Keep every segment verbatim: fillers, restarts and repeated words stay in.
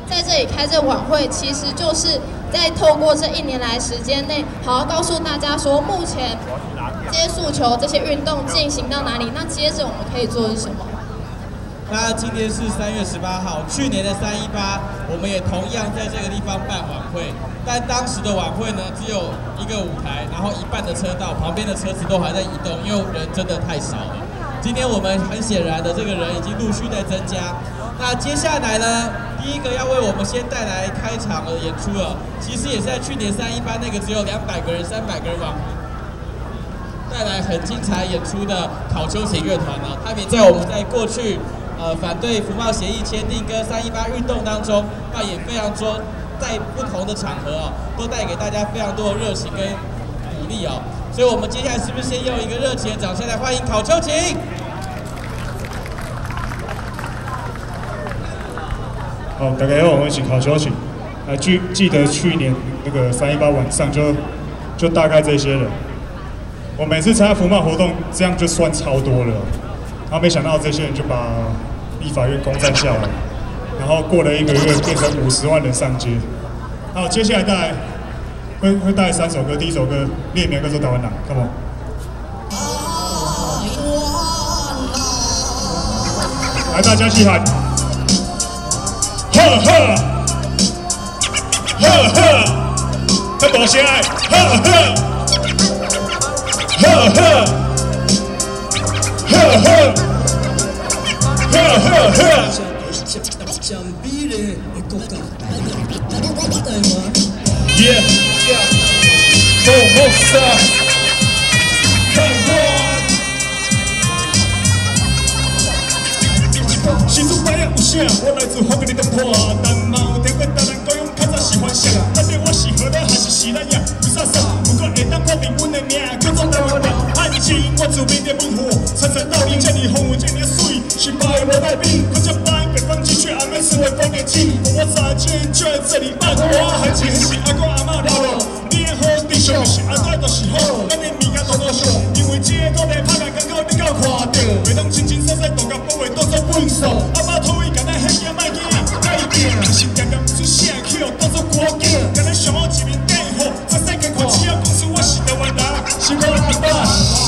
在这里开这晚会，其实就是在透过这一年来时间内，好好告诉大家说，目前这些诉求、这些运动进行到哪里？那接着我们可以做的是什么？ 那今天是三月十八号，去年的三一八，我们也同样在这个地方办晚会，但当时的晚会呢，只有一个舞台，然后一半的车道，旁边的车子都还在移动，因为人真的太少了。今天我们很显然的，这个人已经陆续在增加。那接下来呢，第一个要为我们先带来开场的演出了，其实也是在去年三一八那个只有两百个人、三百个人晚会。带来很精彩演出的考秋琴乐团呢，他们在我们在过去呃反对服贸协议签订跟三一八运动当中扮演非常多，在不同的场合哦，都带给大家非常多的热情跟鼓励哦。所以我们接下来是不是先用一个热情的掌声来欢迎考秋琴？ 好，大家好，我是考秋琴。啊，记记得去年那个三一八晚上就就大概这些人。我每次参加服贸活动，这样就算超多了，然后没想到这些人就把立法院攻占下来，然后过了一个月变成五十万人上街。好，接下来带来会会带来三首歌，第一首歌《列苗歌做台湾人》 ，Come on。来，大家一起喊，呵呵，呵呵，再大声，呵呵。呵呵，呵呵，呵呵呵。Yeah, Formosa, Taiwan。新竹白也有啥？我来自福建的破，但嘛有听过台湾高雄较早是欢笑。反正我是荷兰还是西南亚，有啥啥？不过会当确定阮的名叫做台湾人。汉情我自命的文化，层层倒影，这里风这里水，是白无代表。可这白北方鸡却还没成为丰年祭。我早见就在这里办，我还记是阿公阿嬷老了。你的好弟兄是阿仔就是好，咱的物件多多少，因为这个土地拍来刚好你够看到，袂当清清洗洗度甲保卫当作本数。阿爸土伊干咱迄件卖囝，改变是常常出声口当作歌景，干咱上好一面电火，在世界看只要讲出我是台湾人，是我阿爸。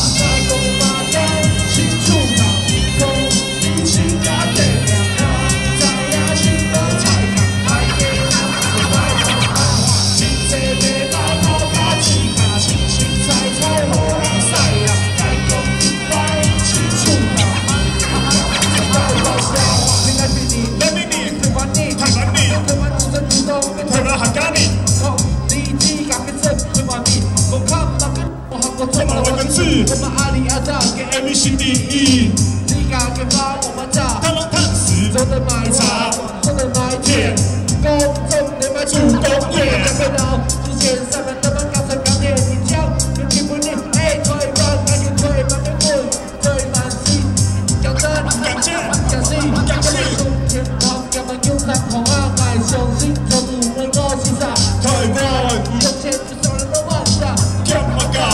我们阿里阿扎给 M V 新第一，你家给妈我们家，他们探死，做的买茶，做的买田，公众的买主工业，准备到之前上面他们搞成钢铁，你讲你听不听？哎，推翻还有推翻的滚，推翻西，讲真，讲真，讲西，讲西，天堂要么有难红啊，买相信做不能够欣赏，台湾有钱就少人都忘下，干嘛干？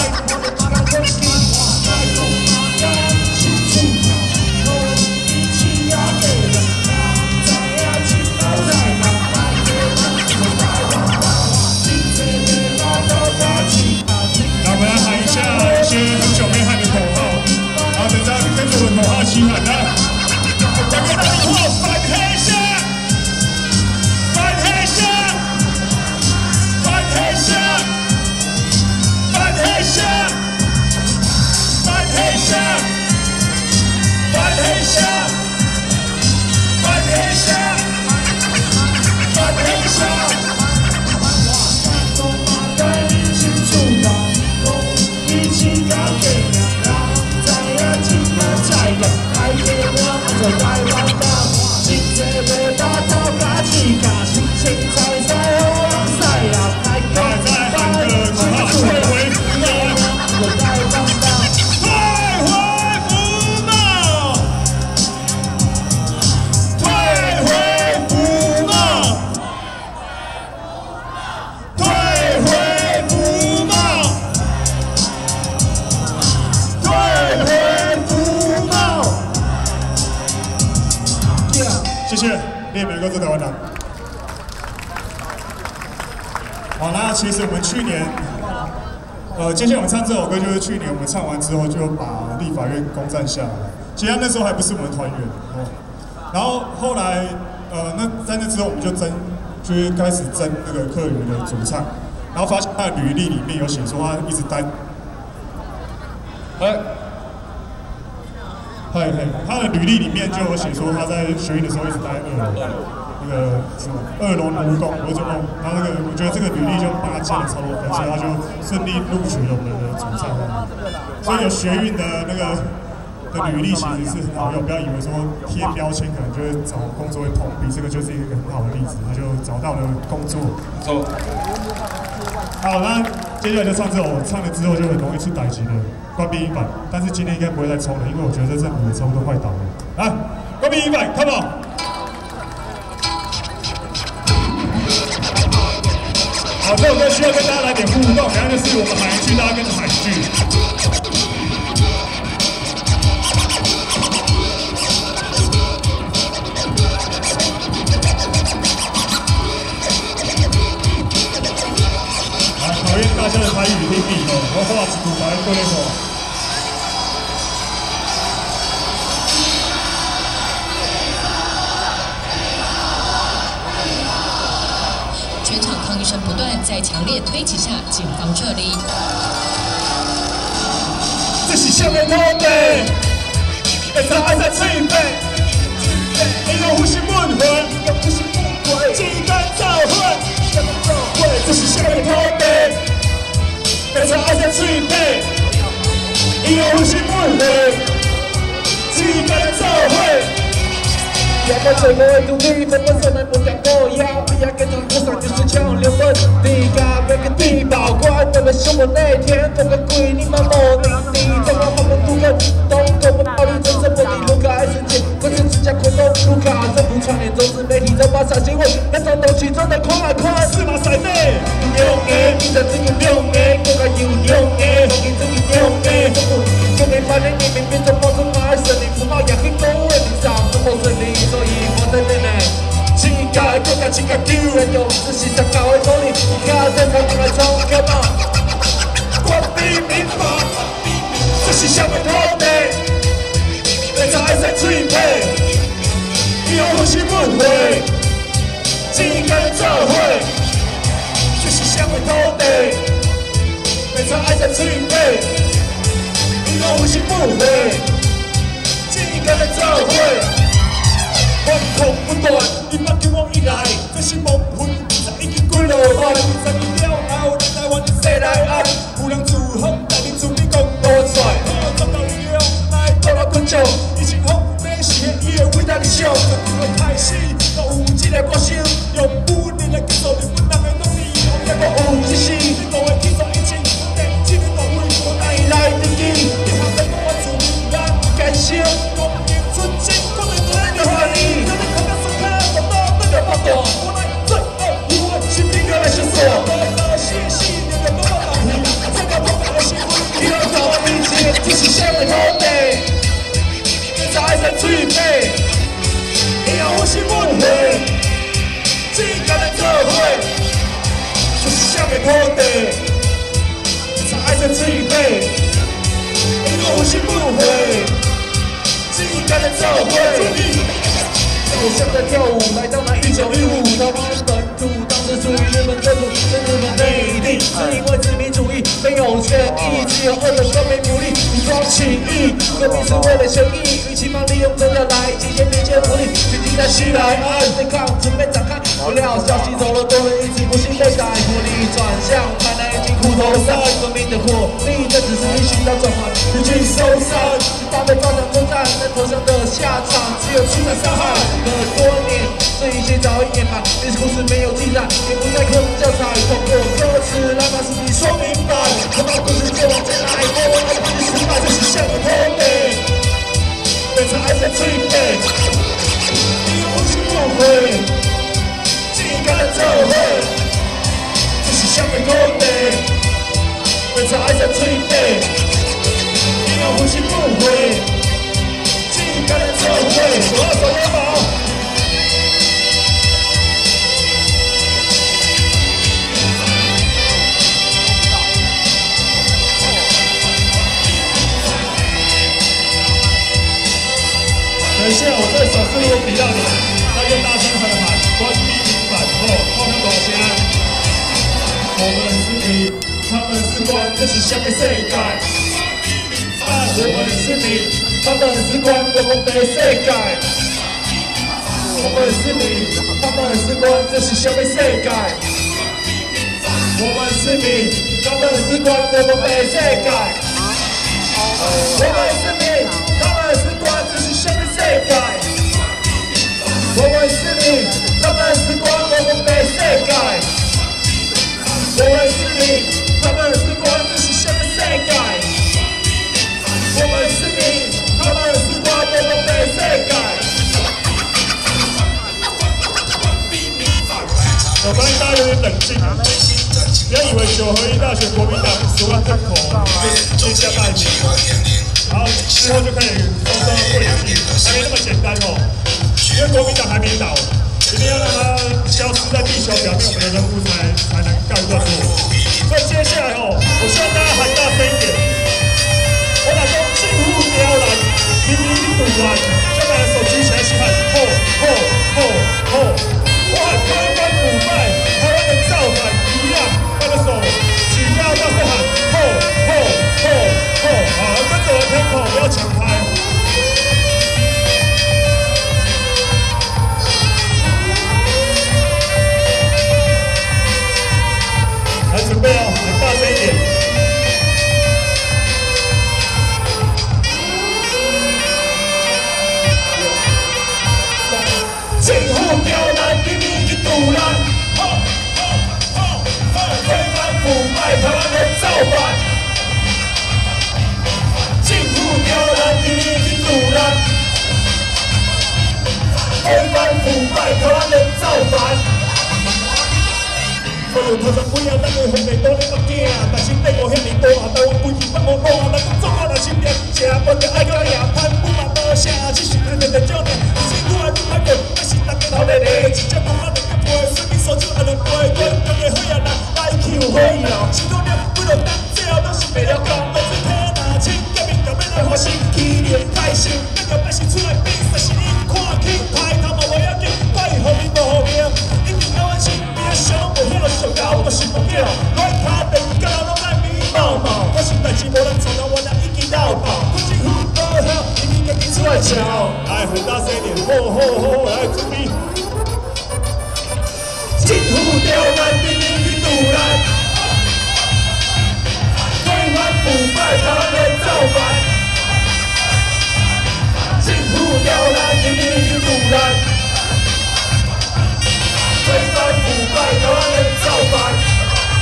起喊啊！大家大家好，反黑下，反黑下，反黑下，反黑下，反黑下，反黑下，反黑下，反黑下。我把带你去出岛，一起要给。爱给我按照台湾的，新这尾巴头家起家，新青菜菜好人晒啦，爱给我把你去退回福茂，按照台湾的，退回福茂，退回福茂，退回福茂，退回福茂。谢谢，列苗歌做台湾人。 好，那其实我们去年，呃，接下来我们唱这首歌，就是去年我们唱完之后就把立法院攻占下来。其实那时候还不是我们团员哦。然后后来，呃，那在那之后我们就争，就是开始争那个客语的主唱，然后发现他的履历里面有写说他一直待，哎，嘿嘿，他的履历里面就有写说他在学运的时候一直待二楼。 那个什么二楼蜈蚣，我就哦，然后那个我觉得这个履历就帮他建了超多分，所以他就顺利录取了我们的主唱。所以有学运的那个的履历其实是很好用，不要以为说贴标签可能就会找工作会碰壁，这个就是一个很好的例子，他就找到了工作。走。好，那接下来就唱这首，唱了之后就很容易出歹击的关闭音版，但是今天应该不会再冲了，因为我觉得这政府差不多快倒了。来，关闭音版 ，Come on。 好，这首歌需要跟大家来点互动，等下就是我们海剧，大家跟着海剧。来，考验大家的台语听力哦，我画一句来过来看。 全场抗议声不断，在强烈推挤下，警方撤离。 这是什么土地？会使爱在水底，因为有是文化，之间造反。这是什么土地？会使爱在水底，因为有是文化，之间造反。 也不做我的独立，分分钟来不讲我要，不要跟着我上就是抢流本。地价别个地保管，我们生活那天多个鬼，你们莫领地，怎么我们独个东狗不暴力真正不理卢卡爱世界，不是只讲活动卢卡，政府串联中资媒体，这把上新闻，那种东西真的快快，是马赛内，用的，你在这个用的，我个有用的，我给这个用的，我给发现你明明就保证爱胜利，不好也很多问题上，怎么胜利？ 所以我在这里，世界国家世界丢人用，这是在搞的努力，看在他们来冲干嘛？关闭民法，这是什么土地？被在爱在水底，有是不会，之间造会，这是什么土地？被在爱在水底，有是不会，之间造会。 我痛不断，你别叫我依赖，这是梦魂，早已经归落我。十年了后，咱台湾的西来岸，有人自封，带你出去讲多帅。我找到力量来倒来困笑，以前风要实现伊的伟大理想，从今日开始，都有一个决心，用武力来结束日本人的奴隶。也阁有一时，你都会去做一切，但这个单位我哪会来得及？你还在我自然感性，我不言纯情，我对我的话你。 我来最后一位是兵哥来宣誓，我谢谢你的帮忙，这个我的幸福，你要找一切，这是什么土地？在爱在水底，以后我是不会，只干的做会，这是什么土地？在爱在水底，以后我是不会，只干的做会。 我像在跳舞，来到那一九一五，台湾本土当时属于日本政府，是日本内地，是因为殖民主义没有权益，只有二等官媒福利，武装起义，革命是为了权益，与其忙利用真的来集结民间福利，聚集在西来岸，对抗准备展开，不料消息走了，多人一直不幸被逮，火力转向台南已经苦头山，革命的火力在只是一寻到转换，日军收山，大被照常征战，但投降的下场只有出战伤害。 了多年，这一切早已掩埋，历史故事没有记载，也不再课本教材。通过歌词来把事情说明白，可把故事就往前来，我们爱不是失败，这是像个土地，变成爱在水底，你有是不会，只干的做会，这是像个土地，变成爱在水底，你有是不会。 干的做会，手要手要好。 如果比到你，那就大声和喊，官兵平反后，后面大声。我们是民，他们是官，这是什么世界？我们是民，他们是官，我们没世界。我们是民，他们是官，这是什么世界？我们是民，他们是官，我们没世界。我们是民，他们是官，这是什么世界？我们是民，他们是官，我们没世界。我们是民，他们是官，这是什么世界？我们是民，他们是官，我们没世界。我发现大家有点冷静啊，不要以为九合一大选国民党说完这口就接下大选，然后之后就开始双双会议，还没那么简单哦。因为国民党还没倒，一定要让它消失在地球表面，我们的人物才才能盖过去。所以接下来哦，我希望大家喊大声一点。我打中进户雕栏，明明一堵完，就把手举起来是喊吼吼吼吼。我喊台湾腐败，台湾的造反一样，他的手举高，大声喊吼吼吼吼！好，跟着我 tempo， 不要抢拍。来准备哦，很大声一点。政府刁难，明明去堵拦，推翻腐败，台湾人造反。政府刁难，明明去堵拦，推翻腐败，台湾人造反。所有头上不要咱的红地多咧目镜，但是帝国遐尼多，台湾规矩不无路，咱讲总我若心念食，无着爱叫野攀，不嘛无啥，只是咱着着少年，是愈来愈歹过，但是大家头咧咧，真正讲我着去陪，随便所手安尼陪，我用的好呀啦，来去有好呀，是讲了不着当朝，都是为了讲，都是天哪，请革命就要来发生，起念开心，咱着百姓出来比，但是因看起抬头嘛无要紧，怪互面无互命，一定要安心，别想拢无迄个想搞，我是不叫，来卡地甲人拢爱美貌貌，我是代志无人做，人我人已经到爆，我政府好好，你们家己出来瞧，来很大声一点，吼吼吼，来准备。政府刁难，明明去堵拦，推翻腐败，台湾人造反。政府刁难，明明去堵拦，推翻腐败，台湾人造反。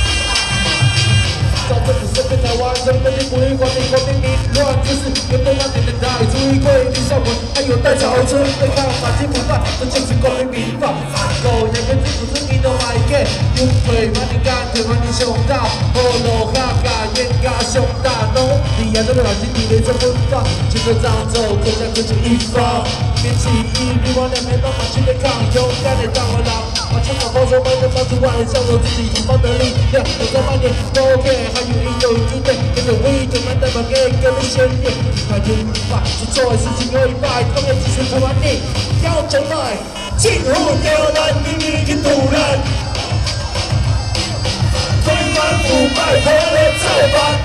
照政府身边台湾人本地不离管理管理凌乱，就是原本那年的代注意贵李少文，还有戴潮春对抗反击腐败，这就是国民民法。狗也跟政府是你都买给，优惠把你干退还你胸大，后路下架严加胸大，农你呀这个老经理连着分发，牵着漳州国家科技一方，免起义，比我两边帮忙去对抗，勇敢的当我狼，把枪口包装慢的放出来，享受自己同胞的力量，我在慢点 OK。还有一有一对，跟着我一就能代表给革命先烈，快点把做错的事情有一半，当然继续台湾地要将来，政府刁难，明明去堵拦，推翻腐败，台湾人造反。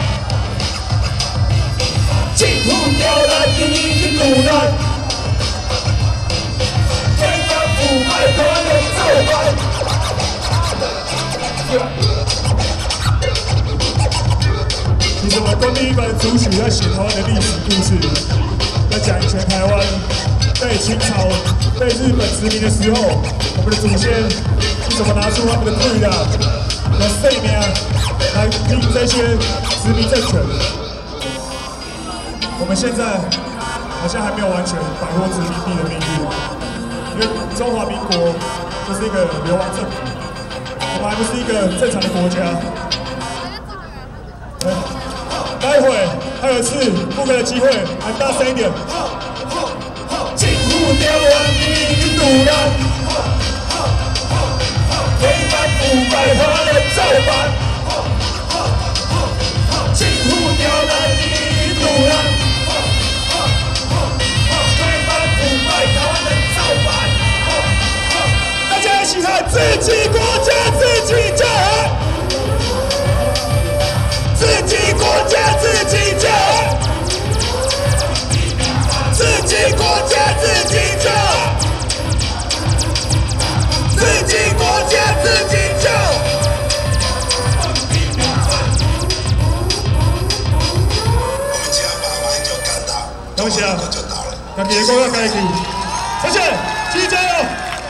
政府刁难，明明去堵拦，推翻腐败，台湾人造反。其实我们光第一版的主曲在写台湾的历史故事，在讲以前台湾被清朝、被日本殖民的时候，我们的祖先是怎么拿出他们的贵的、的生命来拼这些殖民政权。我们现在好像还没有完全摆脱殖民地的命运，因为中华民国就是一个流亡政府，我们还不是一个正常的国家。对 待会还有一次不给的机会，喊大声一点！政府刁难，明明去堵拦，推翻腐败，台湾人造反。政府刁难，明明去堵拦，推翻腐败，台湾人造自己国家自己救，自己国家自己救，自己国家自己救，自己国家自己救。我们只要把完就干到，恭喜啊！就到了。家己的国家家己，谢谢，继续加油！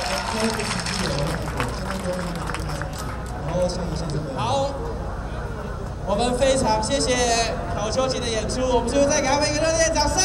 好，我们非常谢谢考秋瑾的演出，我们是不是再给他们一个热烈的掌声？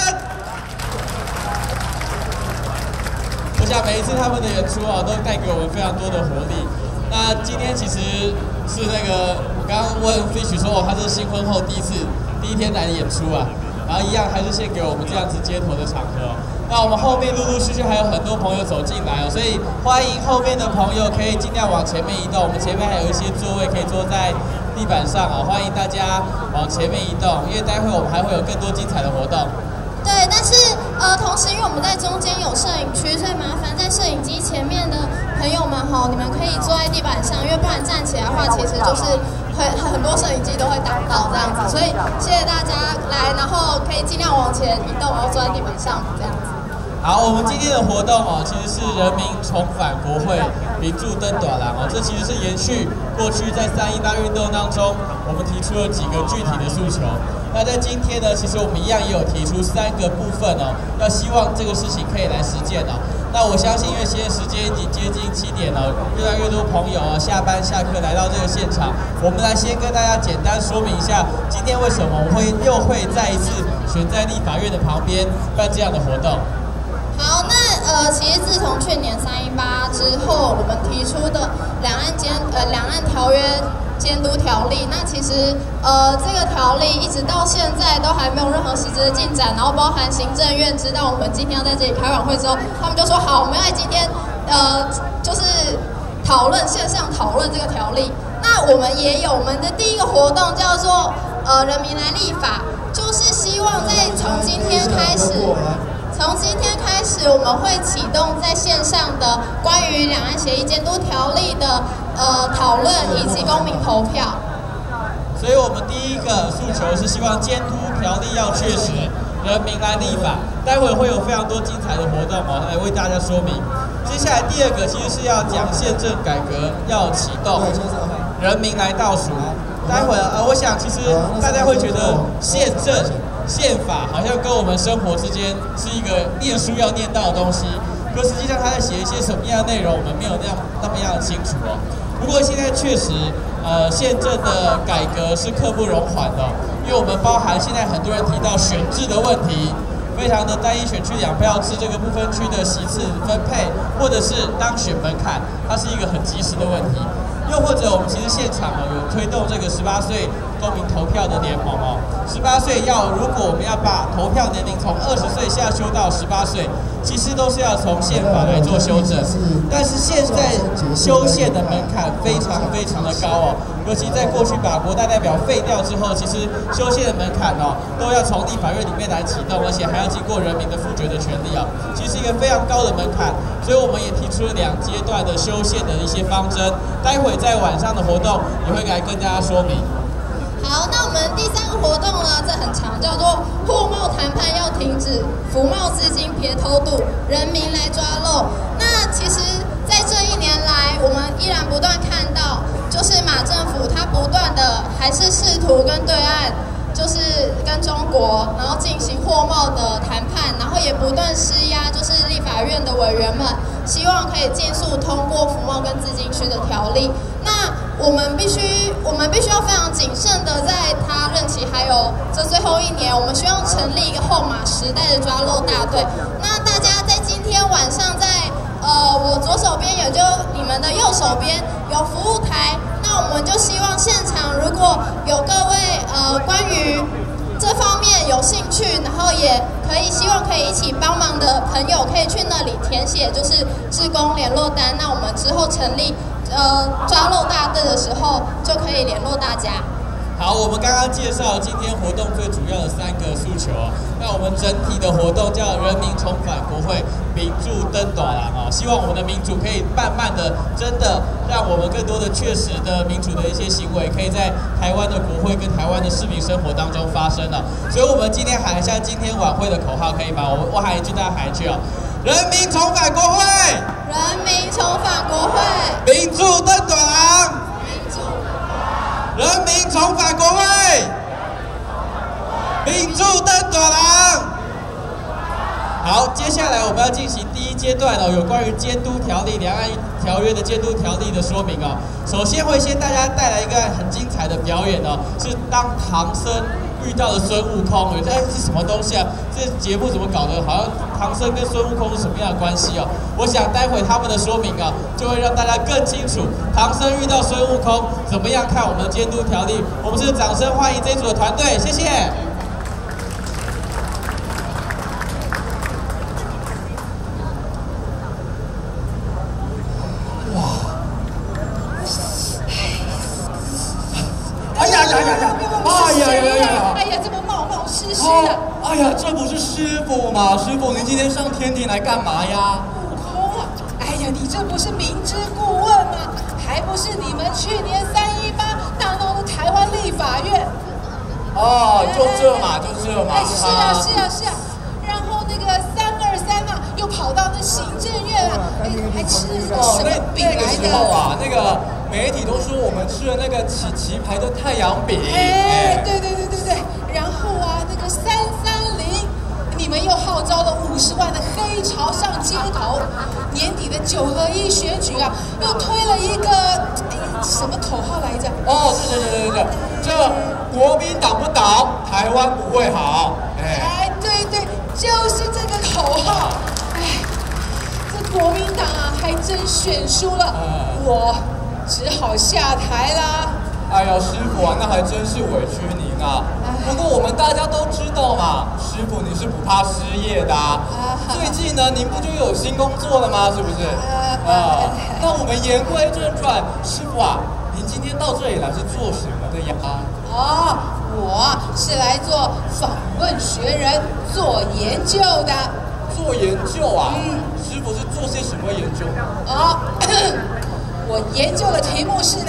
我想每一次他们的演出啊，都带给我们非常多的活力。那今天其实是那个我刚刚问 Fish 说，哦，他是新婚后第一次第一天来演出啊，然后一样还是献给我们这样子街头的场合。那我们后面陆陆续续还有很多朋友走进来哦，所以欢迎后面的朋友可以尽量往前面移动。我们前面还有一些座位可以坐在地板上哦，欢迎大家往前面移动，因为待会我们还会有更多精彩的活动。 对，但是呃，同时因为我们在中间有摄影区，所以麻烦在摄影机前面的朋友们哈，你们可以坐在地板上，因为不然站起来的话，其实就是会很多摄影机都会挡到这样子。所以谢谢大家来，然后可以尽量往前移动，然后坐在地板上这样子。 好，我们今天的活动哦，其实是人民重返国会，民主登短廊哦，这其实是延续过去在三一八运动当中，我们提出了几个具体的诉求。那在今天呢，其实我们一样也有提出三个部分哦，要希望这个事情可以来实践哦。那我相信，因为现在时间已经接近七点了，越来越多朋友啊下班下课来到这个现场，我们来先跟大家简单说明一下，今天为什么我们会又会再一次选在立法院的旁边办这样的活动。 好，那呃，其实自从去年三一八之后，我们提出的两岸监呃两岸条约监督条例，那其实呃这个条例一直到现在都还没有任何实质的进展，然后包含行政院知道我们今天要在这里开晚会之后，他们就说好，我们要今天呃就是讨论线上讨论这个条例。那我们也有我们的第一个活动叫做呃人民来立法，就是希望在从今天开始。从今天开始，我们会启动在线上的关于两岸协议监督条例的呃讨论以及公民投票。 所以我们第一个诉求是希望监督条例要确实，人民来立法。待会会有非常多精彩的活动哦，来为大家说明。接下来第二个其实是要讲宪政改革要启动，人民来倒数。待会呃，我想其实大家会觉得宪政。宪法好像跟我们生活之间是一个念书要念到的东西，可实际上他在写一些什么样的内容，我们没有那样那么样的清楚哦。不过现在确实，呃，宪政的改革是刻不容缓的，因为我们包含现在很多人提到选制的问题，非常的单一选区两票制这个不分区的席次分配，或者是当选门槛，它是一个很及时的问题。又或者我们其实现场哦有推动这个十八岁公民投票的联盟哦，十八岁要如果我们要把投票年龄从二十岁下修到十八岁，其实都是要从宪法来做修正。但是现在修宪的门槛非常非常的高哦，尤其在过去把国大代表废掉之后，其实修宪的门槛哦都要从立法院里面来启动，而且还要经过人民的复决的权利哦，其实是一个非常高的门槛。所以我们也提出了两阶段的修宪的一些方针，待会在晚上的活动也会来跟大家说明。 好，那我们第三个活动呢，这很长，叫做货贸谈判要停止，服贸资金别偷渡，人民来抓漏。那其实，在这一年来，我们依然不断看到，就是马政府他不断的还是试图跟对岸。就是跟中国，然后进行货贸的谈判，然后也不断施压，就是立法院的委员们，希望可以尽速通过服贸跟资金区的条例。那我们必须，我们必须要非常谨慎的，在他任期还有这最后一年，我们希望成立一个后马时代的抓漏大队。那大家在今天晚上在呃我左手边，也就你们的右手边有服务台。那我们就希望现场如果有各位呃关于这方面有兴趣，然后也可以希望可以一起帮忙的朋友，可以去那里填写就是志工联络单。那我们之后成立呃抓漏大队的时候，就可以联络大家。 好，我们刚刚介绍今天活动最主要的三个诉求。那我们整体的活动叫人民重返国会，民主登短廊哦，希望我们的民主可以慢慢的，真的让我们更多的确实的民主的一些行为，可以在台湾的国会跟台湾的市民生活当中发生了。所以，我们今天喊一下今天晚会的口号，可以吗？我我喊一句，大家喊一句哦。人民重返国会， 人民重返国会， 民主登短廊。人民重返国会，民主登短廊。好，接下来我们要进行第一阶段哦，有关于监督条例、两岸条约的监督条例的说明哦。首先会先大家带来一个很精彩的表演哦，是当唐僧遇到了孙悟空，哎，这是什么东西啊？这节目怎么搞的？好像唐僧跟孙悟空是什么样的关系哦？我想待会他们的说明啊，就会让大家更清楚唐僧遇到孙悟空怎么样看我们的监督条例。我们是掌声欢迎这一组的团队，谢谢。 哇！哎呀呀呀呀！哎呀呀呀呀！ 哎呀，这么冒冒失失的！ 哎呀，这不是师傅吗？师傅，您今天上天庭来干嘛呀？ 悟空啊！哎呀，你这不是明知故问吗？还不是你们去年三一八大闹的台湾立法院？ 哦，就这嘛，就这嘛。 哎，是啊，是啊，是啊。然后那个三二三啊，又跑到那行政院啊，哎，还吃什么饼来的？ 那个时候啊，那个媒体都说我们吃了那个旗旗牌的太阳饼。 哎，对对对对对。然后啊，那个三三零，你们又号召了五十万的黑潮上街头。年底的九合一选举啊，又推了一个哎什么口号来着？ 哦，对对对对对，这国民党不倒，台湾不会好。 哎，哎，对对，就是这个口号。哎，这国民党啊，还真选输了，嗯、我只好下台啦。 哎呀，师傅啊，那还真是委屈您啊。不过我们大家都知道嘛，师傅你是不怕失业的啊。最近呢，您不就有新工作了吗？是不是？啊，那我们言归正传，师傅啊，您今天到这里来是做什么的呀？ 哦，我是来做访问学人、做研究的。 做研究啊？嗯，师傅是做些什么研究？ 哦，我研究的题目是呢。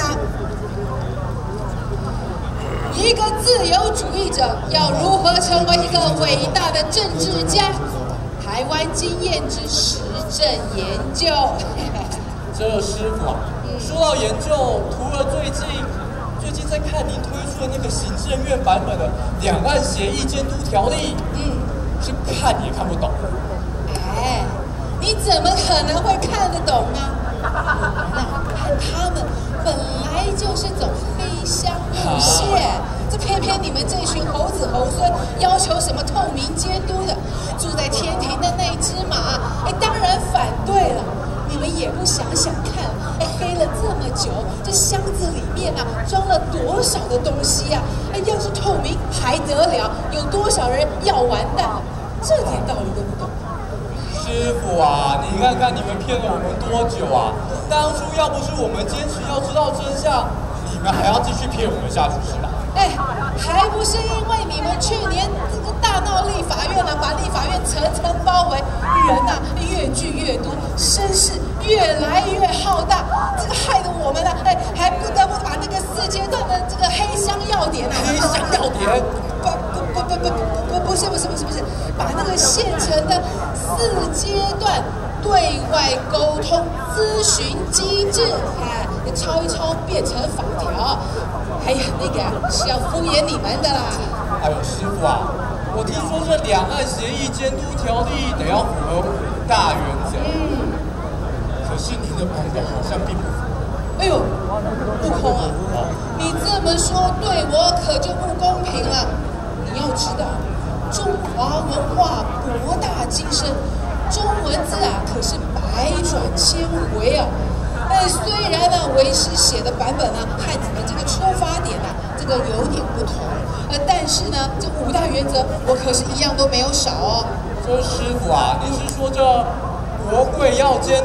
一个自由主义者要如何成为一个伟大的政治家？台湾经验之实证研究。 这师傅啊，说到研究，除了最近最近在看您推出的那个行政院版本的《两岸协议监督条例》，嗯，是看也看不懂。 哎，你怎么可能会看得懂呢？那看他们本来就是走黑箱路线，这偏偏你们这群猴子猴孙要求什么透明监督的，住在天庭的那只马，哎，当然反对了。你们也不想想看，哎，黑了这么久，这箱子里面啊装了多少的东西呀、啊？哎，要是透明还得了？有多少人要完蛋？这点道理都不懂。 师傅啊，你看看你们骗了我们多久啊！当初要不是我们坚持要知道真相，你们还要继续骗我们下去是吧？ 哎，还不是因为你们去年这个大闹立法院啊，把立法院层层包围，人啊越聚越多，声势越来越浩大，这个害得我们呢、啊，哎，还不得不把那个四阶段的这个黑箱要点啊， 黑箱要点， 不不不不不不不是不是不是不是，把那个现成的四阶段对外沟通咨询机制，哎，抄一抄变成法条。哎呀，那个是要敷衍你们的啦！ 哎呦，师傅啊，我听说这两岸协议监督条例得要符合五大原则，嗯，可是您的版本好像并不符合。 哎呦，悟空啊，你这么说对我可就不公平了。你要知道，中华文化博大精深，中文字啊可是百转千回啊。哎，虽然呢，为师写的版本呢和你们这个出发点呢，这个有点不同，呃，但是呢，这五大原则我可是一样都没有少哦。 这师傅啊，你是说这国会要监督，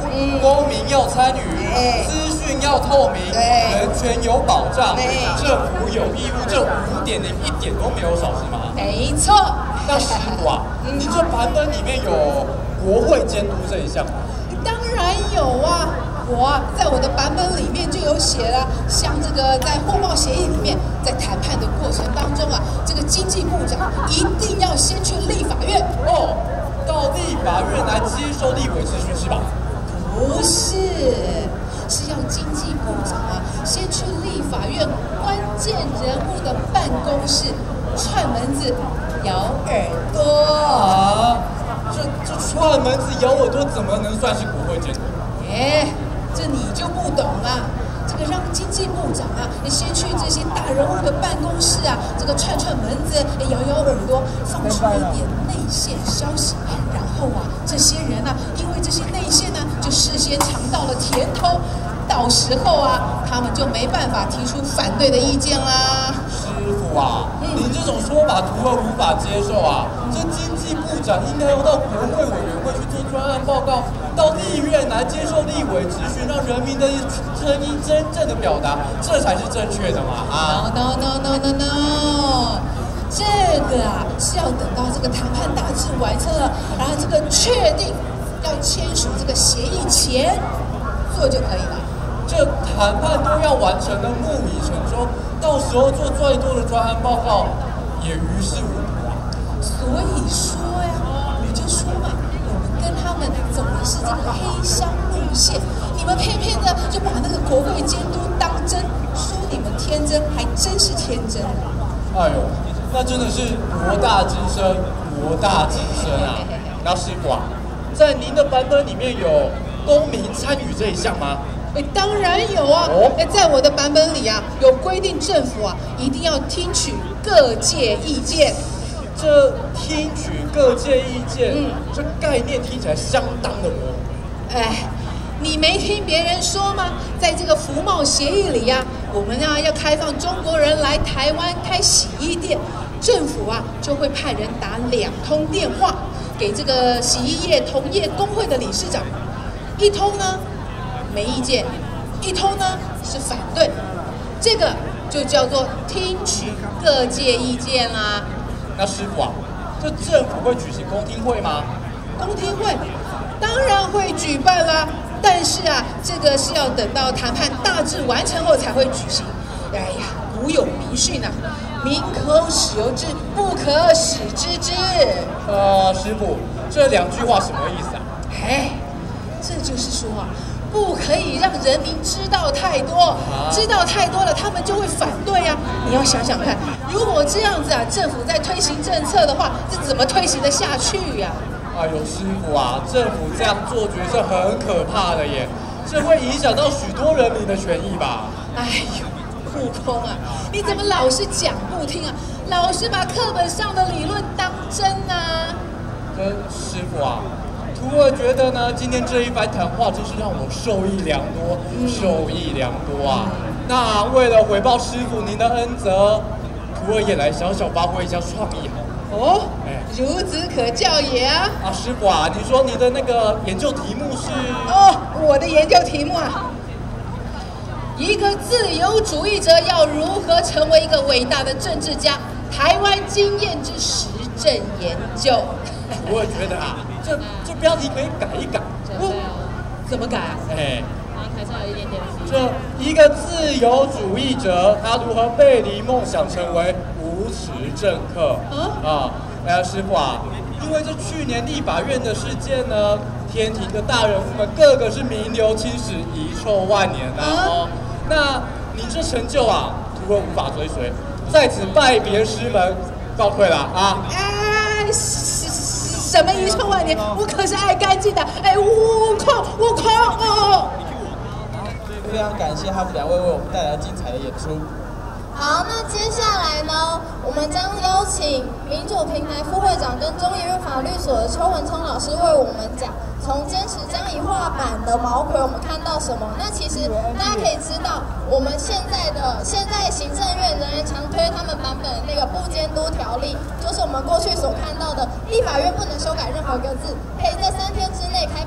公民要参与，资讯要透明，人权有保障，政府有义务，这五点零一点都没有少，是吗？ 没错。 那师傅啊，你这版本里面有国会监督这一项吗？ 当然有啊。我啊，在我的版本里面就有写了，像这个在互贸协议里面，在谈判的过程当中啊，这个经济部长一定要先去立法院哦，到立法院来接受立委质询是吧？ 不是，是要经济部长啊先去立法院关键人物的办公室串门子、咬耳朵啊！这这串门子、咬耳朵怎么能算是国会监督？ 哎。这你就不懂了，这个让经济部长啊，先去这些大人物的办公室啊，这个串串门子，摇摇耳朵，放出一点内线消息，然后啊，这些人啊，因为这些内线呢、啊，就事先尝到了甜头，到时候啊，他们就没办法提出反对的意见啦。 师傅啊，嗯、你这种说法图儿无法接受啊！这经济部长应该要到国会委员会去做专案报告。到立院来接受立委质询，让人民的声音真正的表达，这才是正确的嘛！啊 ！No no no no no no， 这个啊是要等到这个谈判大致完成了，然后这个确定要签署这个协议前做就可以了。 这谈判都要完成的，木已成舟，到时候做再多的专案报告也于事无补啊。 所以说呀，我就说嘛。跟他们走的是这个黑箱路线，你们偏偏的就把那个国会监督当真，说你们天真，还真是天真。 哎呦，那真的是国大精深，国大精深啊！那师傅啊，在您的版本里面有公民参与这一项吗？ 哎，当然有啊！哎、哦，在我的版本里啊，有规定政府啊一定要听取各界意见。 这听取各界意见，嗯，这概念听起来相当的模糊。 哎，你没听别人说吗？在这个服贸协议里呀、啊，我们啊要开放中国人来台湾开洗衣店，政府啊就会派人打两通电话给这个洗衣业同业工会的理事长，一通呢没意见，一通呢是反对，这个就叫做听取各界意见啦。 那师傅啊，这政府会举行公听会吗？ 公听会当然会举办啦，但是啊，这个是要等到谈判大致完成后才会举行。哎呀，古有明训啊，民可使由之，不可使知之。 呃，师傅，这两句话什么意思啊？ 哎，这就是说啊，不可以让人民知道太多，啊、知道太多了，他们就会反对呀、啊。你要想想看，如果这样子啊，政府在推行政策的话，这怎么推行得下去呀、 啊？哎呦，师傅啊，政府这样做决策很可怕的耶，这会影响到许多人民的权益吧？ 哎呦，悟空啊，你怎么老是讲不听啊？老是把课本上的理论当真啊？ 这师傅啊。徒儿觉得呢，今天这一番谈话真是让我受益良多，嗯、受益良多啊！那为了回报师傅您的恩泽，徒儿也来小小发挥一下创意哈。 哦，哎，孺子可教也啊！ 啊，师傅啊，你说你的那个研究题目是？ 哦，我的研究题目啊，一个自由主义者要如何成为一个伟大的政治家？台湾经验之实证研究。 我也觉得啊，这这标题可以改一改。 哦，怎么改啊？ 哎， 然后台上有一点点。 这一个自由主义者，他如何背离梦想，成为无耻政客？啊啊！哎，师傅啊，因为这去年立法院的事件呢，天庭的大人物们个个是名留青史，遗臭万年呐、啊。哦，那你这成就啊，徒儿无法追随，在此拜别师门，告退了啊！ 哎，什么遗臭万年？我可是爱干净的。哎，悟空，悟空哦！ 非常感谢他们两位为我们带来精彩的演出。 好，那接下来呢，我们将邀请民主平台副会长跟中研院法律所的邱文聪老师为我们讲，从坚持将以画版的毛葵，我们看到什么？那其实大家可以知道，我们现在的现在行政院仍然强推他们版本的那个不监督条例，就是我们过去所看到的，立法院不能修改任何一个字，可以在三天之内开八场的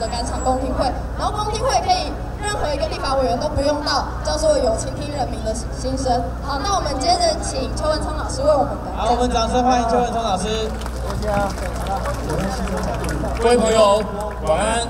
的赶场公听会，然后公听会可以任何一个立法委员都不用到，叫做有倾听人民的心声。好，那我们接着请邱文聪老师为我们讲。 好，我们掌声欢迎邱文聪老师。谢谢啊。 各位朋友，晚安。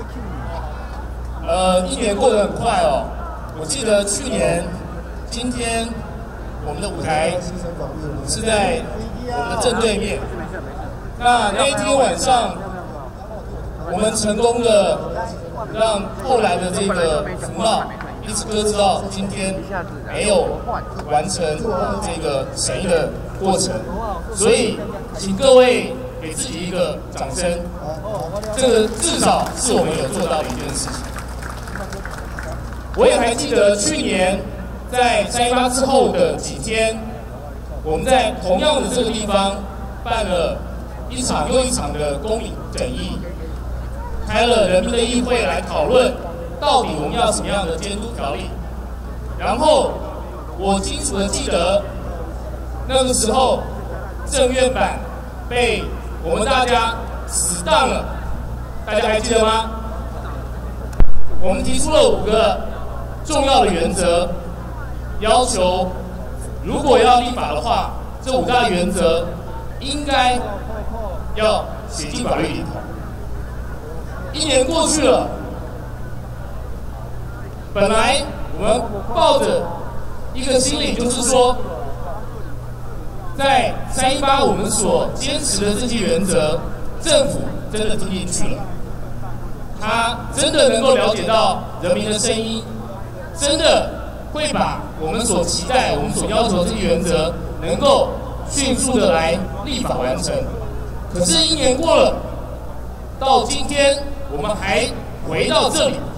呃，一年过得很快哦。我记得去年今天我们的舞台是在我们的正对面。那那一天晚上，我们成功的让后来的这个服贸一直搁置到今天没有完成这个审议的过程，所以请各位给自己一个掌声。这个至少是我们有做到的一件事情。我也还记得去年在三一八之后的几天，我们在同样的这个地方办了一场又一场的公民审议，开了人民的议会来讨论到底我们要什么样的监督条例。然后我清楚的记得那个时候政院版被我们大家死当了，大家还记得吗？我们提出了五个重要的原则，要求如果要立法的话，这五大原则应该要写进法律里头。一年过去了，本来我们抱着一个心理，就是说，在三一八我们所坚持的这些原则，政府真的听进去了，他真的能够了解到人民的声音，真的会把我们所期待、我们所要求的这些原则，能够迅速的来立法完成。可是，一年过了，到今天我们还回到这里，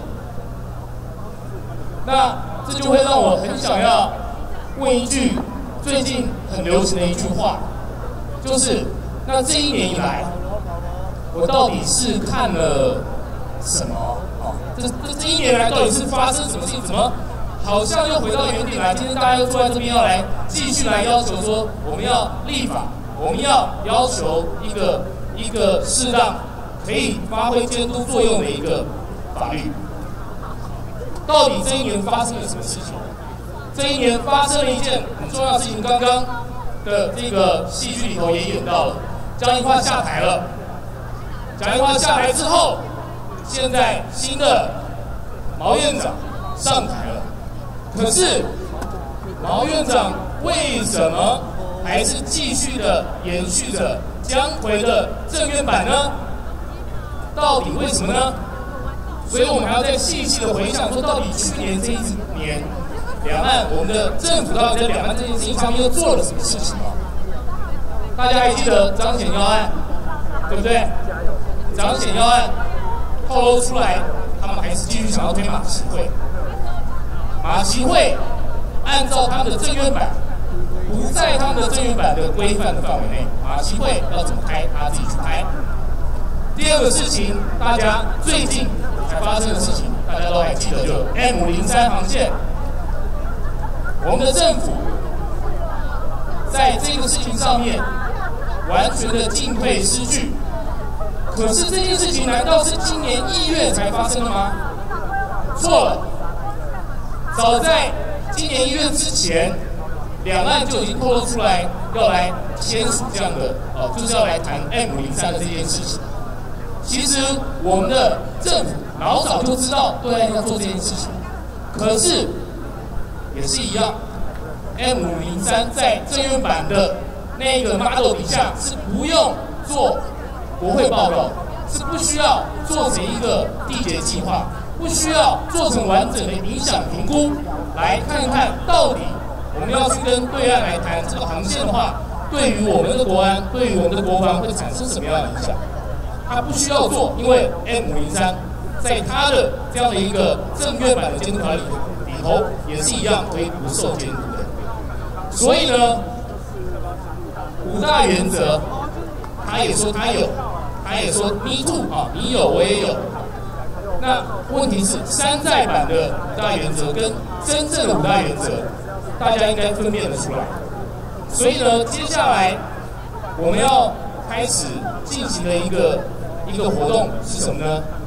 那这就会让我很想要问一句最近很流行的一句话，就是那这一年以来，我到底是看了什么？哦，这这这一年来到底是发生什么事情？怎么好像又回到原点来？今天大家又坐在这边要来继续来要求说，我们要立法，我们要要求一个一个适当可以发挥监督作用的一个法律。到底这一年发生了什么事情？这一年发生了一件很重要的事情，刚刚的这个戏剧里头也演到了，江宜樺下台了。江宜樺下台之后，现在新的毛院长上台了。可是毛院长为什么还是继续的延续着江蕙的政院版呢？到底为什么呢？所以我们还要再细细的回想，说到底去年这一年，两岸我们的政府到底在两岸这件事情上面又做了什么事情吗？大家还记得张显要案，对不对？张显要案透露出来，他们还是继续想要推马习会。马习会按照他们的政院版，不在他们的政院版的规范的范围内，马习会要怎么开，他自己去开。第二个事情，大家最近才发生的事情，大家都还记得，就 M 零三航线，我们的政府在这个事情上面完全的进退失据。可是这件事情难道是今年一月才发生的吗？错了，早在今年一月之前，两岸就已经透露出来要来签署这样的哦，就是要来谈 M 零三的这件事情。其实我们的政府老早就知道对岸要做这件事情，可是也是一样 ，M 零三在政院版的那个 model 底下是不用做国会报告，是不需要做成一个缔结计划，不需要做成完整的影响评估，来看看到底我们要去跟对岸来谈这个航线的话，对于我们的国安，对于我们的国防会产生什么样的影响？他不需要做，因为 M 零三在他的这样的一个政院版的监督条例里头也是一样可以不受监督的。所以呢，五大原则，他也说他有，他也说 me too 啊，你有我也有。那问题是山寨版的五大原则跟真正的五大原则，大家应该分辨得出来。所以呢，接下来我们要开始进行的一个一个活动是什么呢？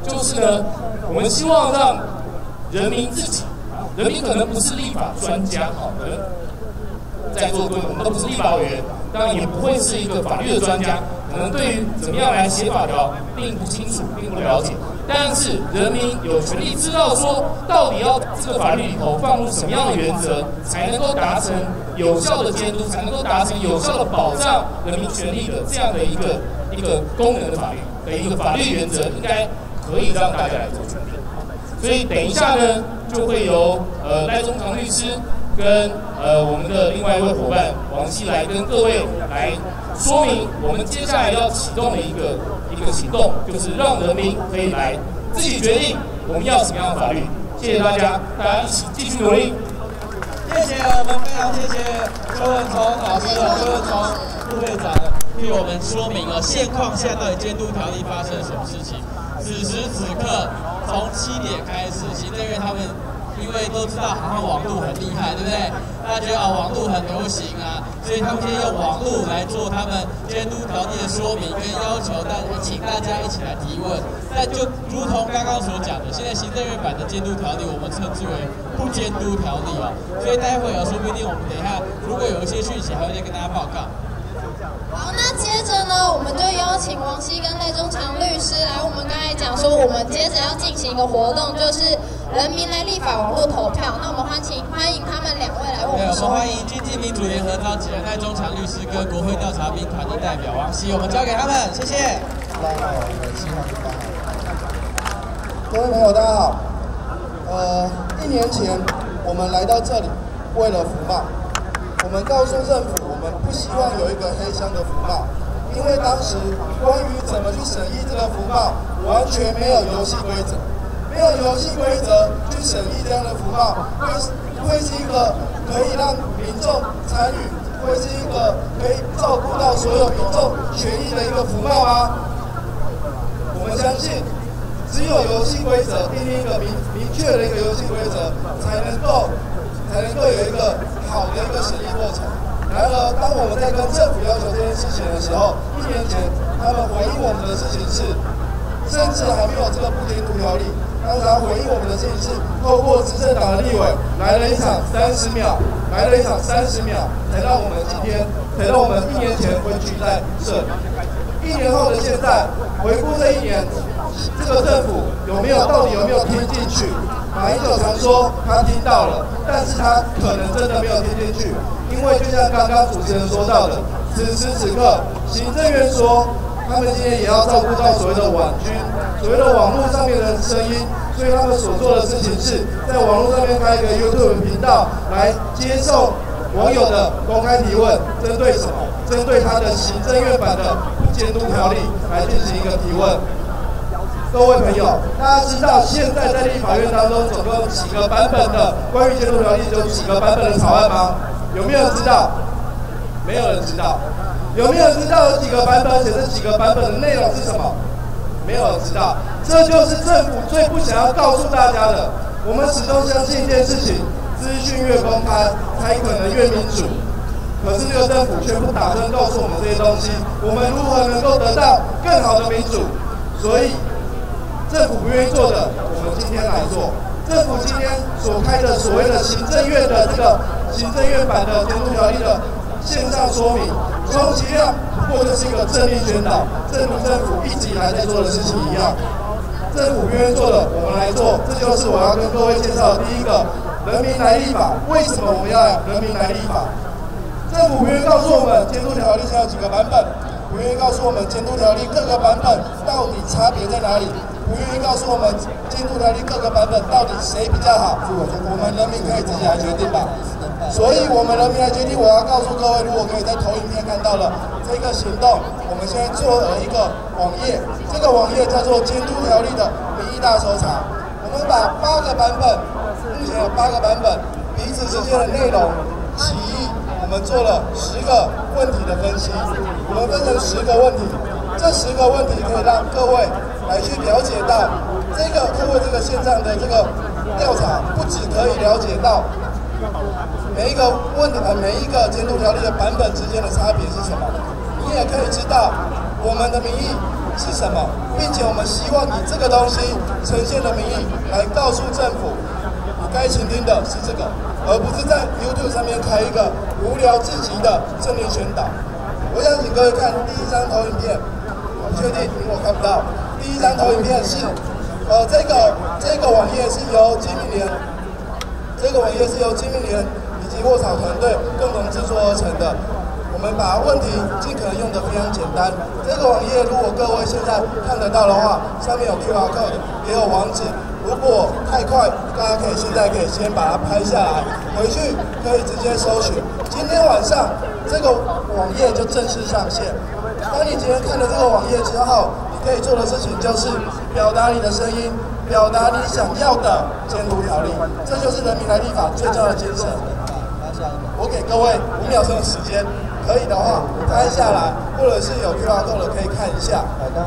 就是呢，我们希望让人民自己，人民可能不是立法专家，好，可能在座各位我们都不是立法委员，当然也不会是一个法律的专家，可能对于怎么样来写法条并不清楚，并不了解。但是人民有权利知道说，到底要这个法律里头放入什么样的原则，才能够达成有效的监督，才能够达成有效的保障人民权利的这样的一个一个功能的法律的一个法律原则，应该可以让大家来做决定。所以等一下呢，就会由呃赖中堂律师跟呃我们的另外一位伙伴王希来跟各位来说明我们接下来要启动的一个一个行动，就是让人民可以来自己决定我们要什么样的法律。谢谢大家，大家一起继续努力。 谢谢，我们非常谢谢邱文聪老师、邱文聪副会长替我们说明了现况下到底监督条例发生了什么事情。此时此刻，从七点开始，行政院他们因为都知道好像网路很厉害，对不对？大家觉得啊，网路很流行啊，所以他们今天用网路来做他们监督条例的说明跟要求，大请大家一起来提问。但就如同刚刚所讲的，现在行政院版的监督条例，我们称之为不监督条例哦。所以待会儿说不定我们等一下如果有一些讯息，还会再跟大家报告。 好，那接着呢，我们就邀请王希跟赖中常律师来。我们刚才讲说，我们接着要进行一个活动，就是人民来立法网络投票。那我们欢迎欢迎他们两位来为我们说。 我们欢迎经济民主联合召集人赖中常律师跟国会调查兵团的代表王希，我们交给他们，谢谢。 大家好，我是王希。各位朋友，大家好。呃，一年前我们来到这里，为了服贸，我们告诉政府。我们不希望有一个黑箱的服贸，因为当时关于怎么去审议这个服贸，完全没有游戏规则，没有游戏规则去审议这样的服贸，会会是一个可以让民众参与，会是一个可以照顾到所有民众权益的一个服贸吗？我们相信，只有游戏规则订立一个明明确的一个游戏规则，才能够才能够有一个好的一个审议过程。然而，当我们在跟政府要求这件事情的时候，一年前他们回应我们的事情是，甚至还没有这个不监督条例，当时他回应我们的事情是，透过执政党的立委来了一场三十秒，来了一场三十秒，才让我们今天，才让我们一年前回聚在这里。一年后的现在，回顾这一年，这个政府有没有到底有没有听进去？马英九常说他听到了，但是他可能真的没有听进去，因为就像刚刚主持人说到的，此时此刻，行政院说他们今天也要照顾到所谓的网军，所谓的网络上面的声音，所以他们所做的事情是在网络上面开一个 YouTube 频道来接受网友的公开提问，针对什么？针对他的行政院版的不监督条例来进行一个提问。各位朋友，大家知道现在在立法院当中总共几个版本的关于监督条例有几个版本的草案吗？有没有人知道？没有人知道。有没有人知道有几个版本？而且这几个版本的内容是什么？没有人知道。这就是政府最不想要告诉大家的。我们始终相信一件事情：资讯越公开，才可能越民主。可是这个政府却不打算告诉我们这些东西，我们如何能够得到更好的民主？所以。政府不愿意做的，我们今天来做。政府今天所开的所谓的行政院的这个行政院版的监督条例的线上说明，充其量不过就是一个政令宣导，正如政府一直以来在做的事情一样。政府不愿意做的，我们来做。这就是我要跟各位介绍的第一个，人民来立法。为什么我们要人民来立法？政府不愿意告诉我们监督条例现在有几个版本，不愿意告诉我们监督条例各个版本到底差别在哪里。不愿意告诉我们监督条例各个版本到底谁比较好，我们人民可以自己来决定吧。所以，我们人民来决定。我要告诉各位，如果可以在投影片看到了这个行动，我们现在做了一个网页，这个网页叫做监督条例的民意大搜查。我们把八个版本，目前有八个版本，彼此之间的内容、歧义，我们做了十个问题的分析，我们分成十个问题。这十个问题可以让各位来去了解到，这个通过这个线上的这个调查，不只可以了解到每一个问题呃每一个监督条例的版本之间的差别是什么，你也可以知道我们的民意是什么，并且我们希望以这个东西呈现的名义来告诉政府，你该倾听的是这个，而不是在 YouTube 上面开一个无聊至极的政令宣导。我想请各位看第一张投影片，我确定因为我看不到。第一张投影片是，呃，这个这个网页是由金明联，这个网页是由金明联以及卧草团队共同制作而成的。我们把问题尽可能用得非常简单。这个网页如果各位现在看得到的话，上面有 Q R code， 也有网址。如果太快，大家可以现在可以先把它拍下来，回去可以直接搜寻。今天晚上这个网页就正式上线。当你今天看了这个网页之后，你可以做的事情就是表达你的声音，表达你想要的监督条例，这就是人民来立法最重要的精神。我给各位五秒钟的时间，可以的话拍下来，或者是有 Q R code 的可以看一下。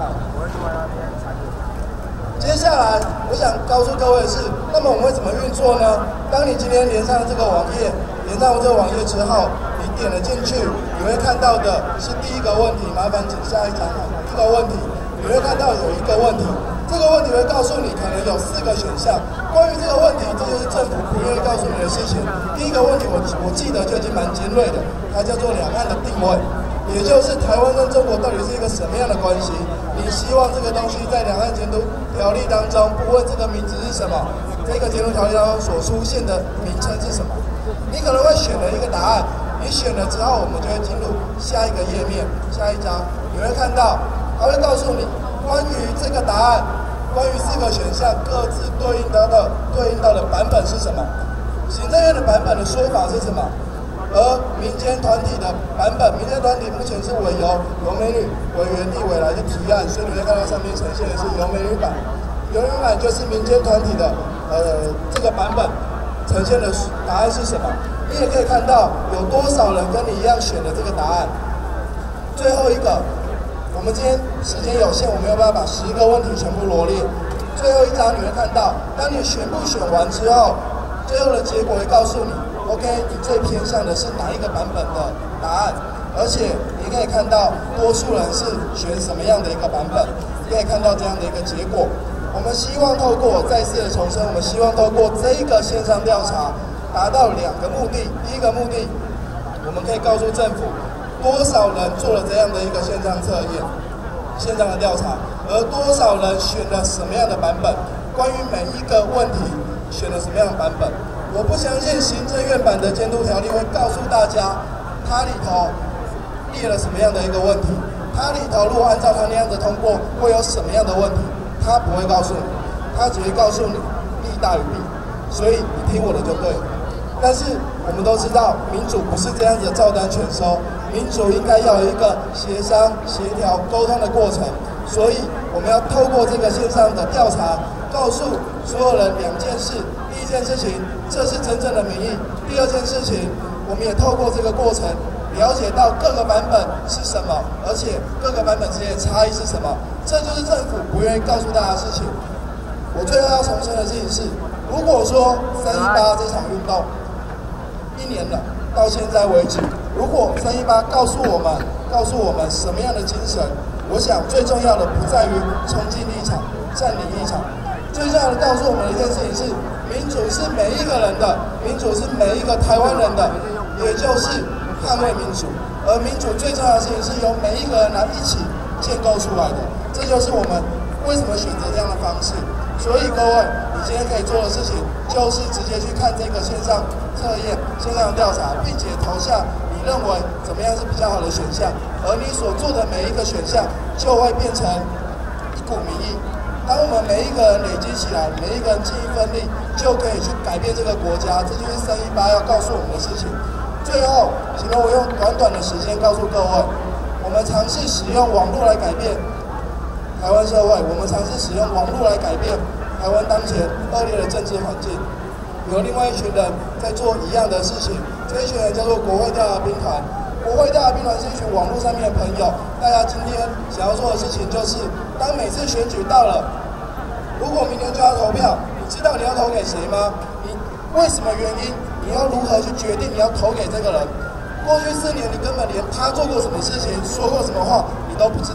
接下来我想告诉各位的是，那么我们会怎么运作呢？当你今天连上了这个网页，连上了这个网页之后，你点了进去，你会看到的是第一个问题，麻烦请下一张。第一个问题，你会看到有一个问题，这个问题会告诉你可能有四个选项。关于这个问题，这就是政府不愿意告诉你的事情。第一个问题我我记得就已经蛮尖锐的，它叫做两岸的定位，也就是台湾跟中国到底是一个什么样的关系？你希望这个东西在两岸监督条例当中，不问这个名字是什么，这个监督条例当中所出现的名称是什么？你可能会选了一个答案，你选了之后，我们就会进入下一个页面，下一章，你会看到，它会告诉你关于这个答案。关于四个选项各自对应到的对应到的版本是什么？行政院的版本的说法是什么？而民间团体的版本，民间团体目前是委由游美女委员立委来去提案，所以你会看到上面呈现的是游美女版。游美女版就是民间团体的呃这个版本呈现的答案是什么？你也可以看到有多少人跟你一样选了这个答案。最后一个。我们今天时间有限，我没有办法把十个问题全部罗列。最后一张你会看到，当你全部选完之后，最后的结果会告诉你 ，OK， 你最偏向的是哪一个版本的答案，而且你可以看到多数人是选什么样的一个版本，你可以看到这样的一个结果。我们希望透过再次的重申，我们希望透过这一个线上调查，达到两个目的。第一个目的，我们可以告诉政府。多少人做了这样的一个线上测验、线上的调查，而多少人选了什么样的版本？关于每一个问题选了什么样的版本？我不相信行政院版的监督条例会告诉大家，它里头列了什么样的一个问题，它里头如果按照它那样子通过，会有什么样的问题？它不会告诉你，它只会告诉你利大于弊，所以你听我的就对了。但是我们都知道，民主不是这样子的照单全收，民主应该要有一个协商、协调、沟通的过程。所以我们要透过这个线上的调查，告诉所有人两件事：第一件事情，这是真正的民意；第二件事情，我们也透过这个过程，了解到各个版本是什么，而且各个版本之间的差异是什么。这就是政府不愿意告诉大家的事情。我最后要重申的事情是，如果说三一八这场运动，一年了，到现在为止，如果三一八告诉我们，告诉我们什么样的精神，我想最重要的不在于冲进立场、占领立场，最重要的告诉我们的一件事情是，民主是每一个人的，民主是每一个台湾人的，也就是捍卫民主。而民主最重要的事情是由每一个人来一起建构出来的，这就是我们为什么选择这样的方式。所以各位，你今天可以做的事情，就是直接去看这个线上测验、线上调查，并且投下你认为怎么样是比较好的选项，而你所做的每一个选项就会变成一股民意。当我们每一个人累积起来，每一个人尽一份力，就可以去改变这个国家。这就是三一八要告诉我们的事情。最后，请让我用短短的时间告诉各位，我们尝试使用网络来改变台湾社会，我们尝试使用网络来改变台湾当前恶劣的政治环境。有另外一群人在做一样的事情，这一群人叫做国会调查兵团。国会调查兵团是一群网络上面的朋友，大家今天想要做的事情就是，当每次选举到了，如果明天就要投票，你知道你要投给谁吗？你为什么原因？你要如何去决定你要投给这个人？过去四年你根本连他做过什么事情、说过什么话你都不知道。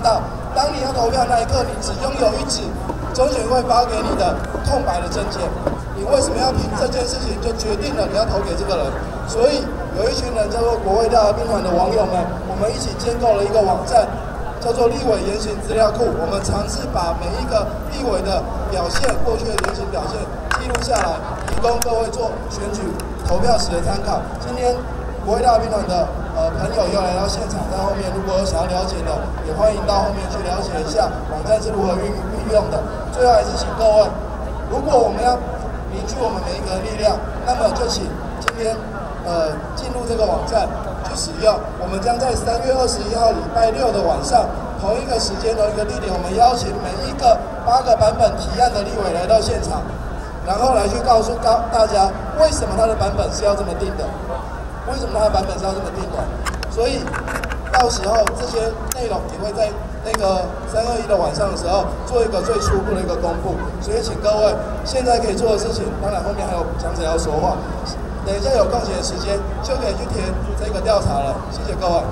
当你要投票那一刻，你只拥有一纸中选会发给你的空白的证件，你为什么要凭这件事情就决定了你要投给这个人？所以有一群人叫做国卫大和兵团的网友们，我们一起建构了一个网站，叫做立委言行资料库。我们尝试把每一个立委的表现，过去的言行表现记录下来，提供各位做选举投票时的参考。今天国卫大兵团的呃朋友又来到现场，在后面如果有想要了解的，也欢迎到后面去了解一下网站是如何运运用的。最后还是请各位，如果我们要凝聚我们每一个力量，那么就请今天呃进入这个网站去使用。我们将在三月二十一号礼拜六的晚上同一个时间同一个地点，我们邀请每一个八个版本提案的立委来到现场，然后来去告诉告大家为什么他的版本是要这么定的。为什么它的版本是要这么定的？所以到时候这些内容也会在那个三二一的晚上的时候做一个最初步的一个公布。所以请各位现在可以做的事情，当然后面还有讲者要说话，等一下有空闲的时间就可以去填这个调查了。谢谢各位。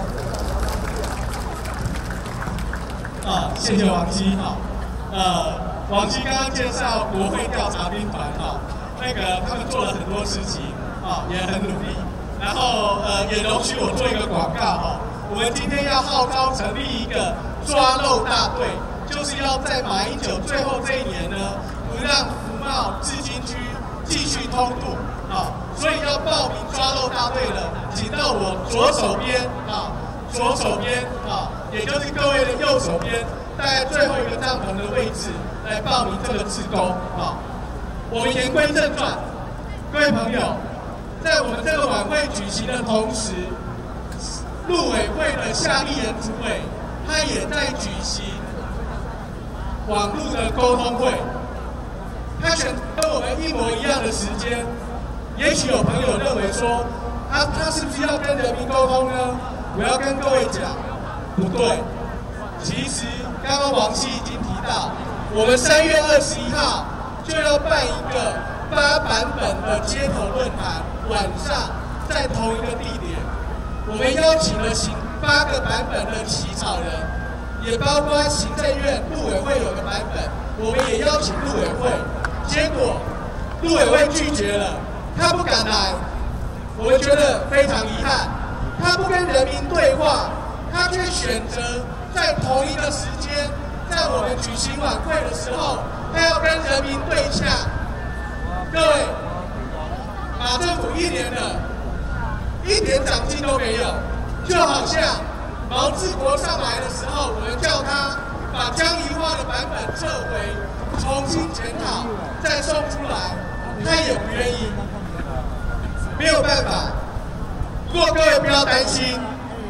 啊，谢谢王基哈。呃，王基刚刚介绍国会调查兵团哈，那个他们做了很多事情啊，也很努力。然后呃，也容许我做一个广告哈、哦。我们今天要号召成立一个抓漏大队，就是要在马英九最后这一年呢，不让福茂至今区继续偷渡啊、哦，所以要报名抓漏大队的，请到我左手边啊，左手边啊，也就是各位的右手边，大概最后一个帐篷的位置来报名这个志工啊、哦。我们言归正传，各位朋友。在我们这个晚会举行的同时，陆委会的夏立言主委，他也在举行网络的沟通会。他选跟我们一模一样的时间，也许有朋友认为说，他他是不是要跟人民沟通呢？我要跟各位讲，不对。其实刚刚王系已经提到，我们三月二十一号就要办一个八版本的街头论坛。晚上在同一个地点，我们邀请了行八个版本的起草人，也包括行政院陆委会有个版本，我们也邀请陆委会，结果陆委会拒绝了，他不敢来，我们觉得非常遗憾，他不跟人民对话，他却选择在同一个时间，在我们举行晚会的时候，他要跟人民对洽，各位。马政府一年了，一点长进都没有，就好像毛治国上来的时候，我们叫他把江宜桦的版本撤回，重新检讨，再送出来，他也不愿意。没有办法，不过各位不要担心，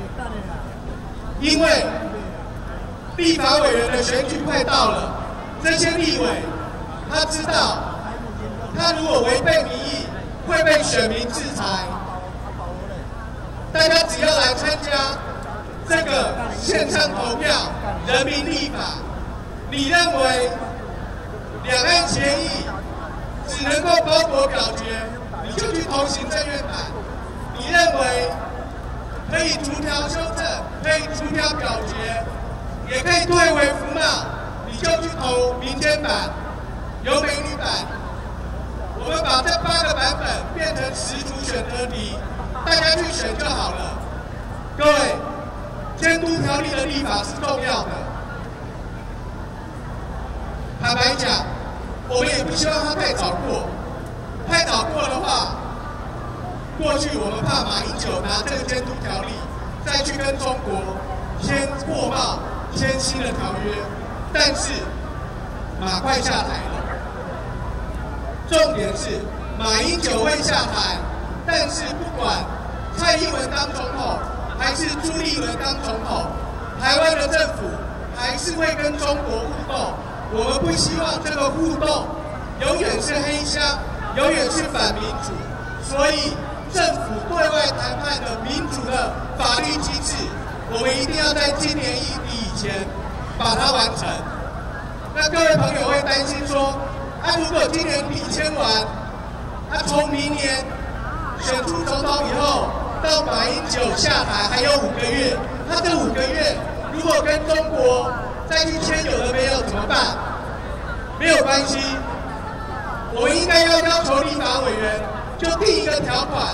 因为立法委员的选举快到了，这些立委他知道，他如果违背民意。会被选民制裁，大家只要来参加这个线上投票人民立法，你认为两岸协议只能够包裹表决，你就去投行政院版；你认为可以逐条修正，可以逐条表决，也可以退回服贸，你就去投民间版、有美女版。我们把这八个版本变成十组选择题，大家去选就好了。各位，监督条例的立法是重要的。坦白讲，我们也不希望它太早过。太早过的话，过去我们怕马英九拿这个监督条例再去跟中国签货贸、签新的条约，但是马快下台了。重点是马英九会下台，但是不管蔡英文当总统还是朱立伦当总统，台湾的政府还是会跟中国互动。我们不希望这个互动永远是黑箱，永远是反民主。所以政府对外谈判的民主的法律机制，我们一定要在今年年底以前把它完成。那各位朋友会担心说，啊，如果今年底签完，他、啊、从明年选出总统以后，到马英九下台还有五个月，他这五个月如如果跟中国再去签有的没有怎么办？没有关系，我们应该要要求立法委员就定一个条款，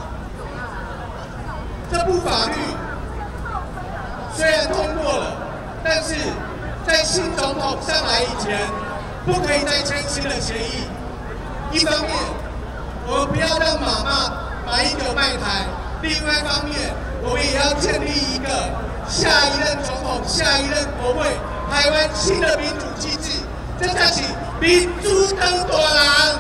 这部法律虽然通过了，但是在新总统上来以前，不可以再签新的协议。一方面，我们不要让马马马英九卖台；另外一方面，我们也要建立一个下一任总统、下一任国会台湾新的民主机制，这才是民主登大人。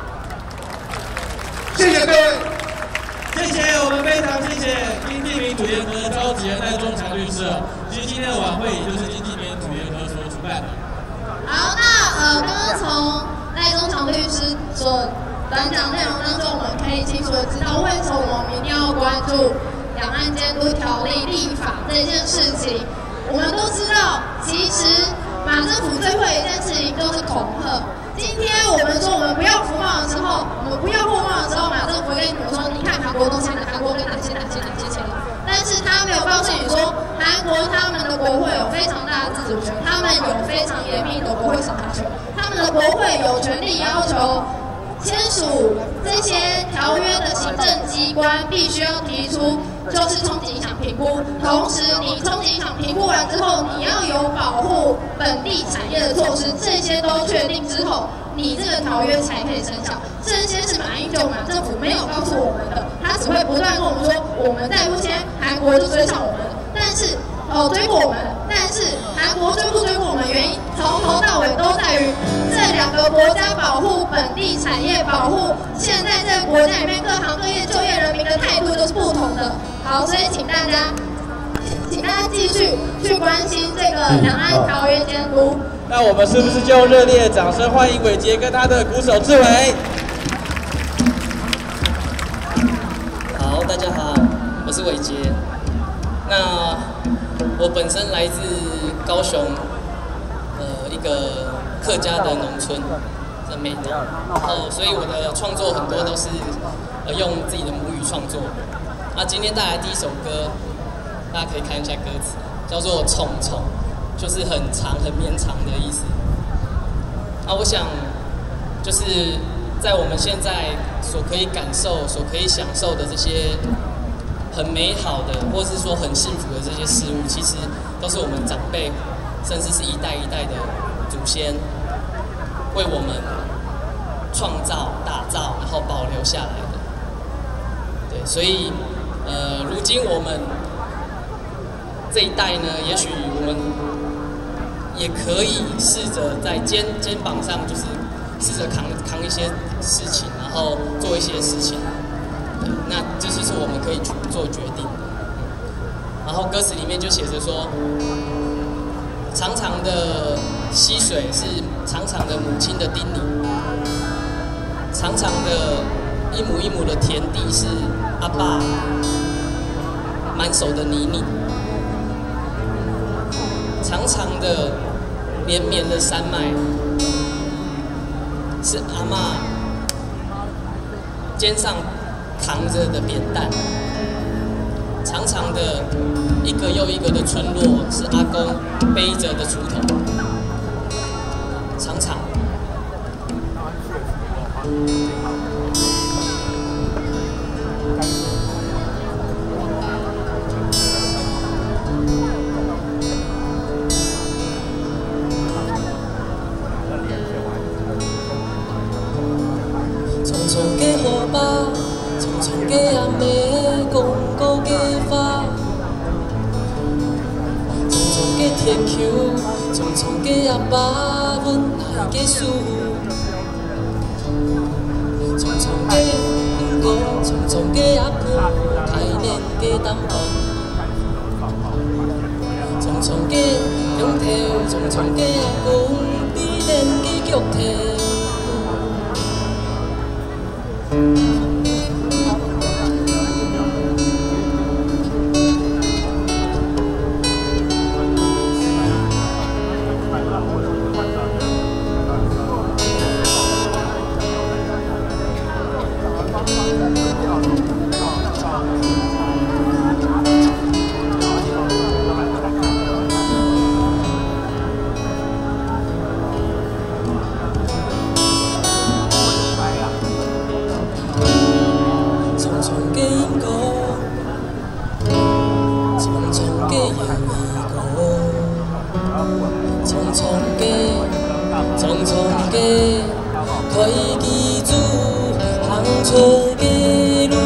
谢谢各位。 谢谢，我们非常谢谢经济民主联合召集人赖中强律师。其实今天的晚会也就是经济民主联合所主办的。 好，那呃，刚刚从赖中强律师所短讲内容当中，我们可以清楚的知道为什么我们一定要关注两岸监督条例立法这件事情。我们都知道，其实马政府最会一件事情就是恐吓。今天我们说我们不要服贸的时候，我们不要货贸的时候，马政府会跟你们说，你看韩国都签了，韩国跟哪些哪些哪些签了，但是他没有告诉你说，韩国他们的国会有非常大的自主权，他们有非常严密的国会审查权，他们的国会有权利要求签署这些条约的行政机关必须要提出就是冲击影响评估，同时你冲击影响评估完之后，你要有保护本地产业的措施，这些都确定之后，你这个条约才可以生效。这些是马英九马政府没有告诉我们的，他只会不断跟我们说，我们再不签，韩国就追上我们了。但是哦，追过我们，但是韩国追不追过我们，原因从头到尾都在于这两个国家保护本地产业，保护现在这个国家里面各行各业就业人民的态度都是不同的。好，所以请大家，请大家继续去关心这个两岸条约监督。 那我们是不是就用热烈的掌声欢迎伟杰跟他的鼓手志伟？ 好，大家好，我是伟杰。那我本身来自高雄，呃，一个客家的农村的美农，然后所以我的创作很多都是呃用自己的母语创作。那今天带来第一首歌，大家可以看一下歌词，叫做《虫虫》，就是很长、很绵长的意思。那我想，就是在我们现在所可以感受、所可以享受的这些很美好的，或是说很幸福的这些事物，其实都是我们长辈，甚至是一代一代的祖先为我们创造、打造，然后保留下来的。对，所以呃，如今我们这一代呢，也许我们也可以试着在肩肩膀上，就是试着扛扛一些事情，然后做一些事情。对，那这就是我们可以去做决定的。然后歌词里面就写着说，长长的溪水是长长的母亲的叮咛，长长的一亩一亩的田地是阿爸满手的泥泞，长长的绵绵的山脉是阿嬷肩上扛着的扁担，长长的一个又一个的村落是阿公背着的锄头，长长。匆匆的雨巴，匆匆的暗暝，公古的花，匆匆的天球，匆匆的阿爸，阮来的思，匆匆的黄果，匆匆的阿婆，开年的淡薄，匆匆的中头，匆匆的阿公，美丽的脚头。 可以记住行出的路。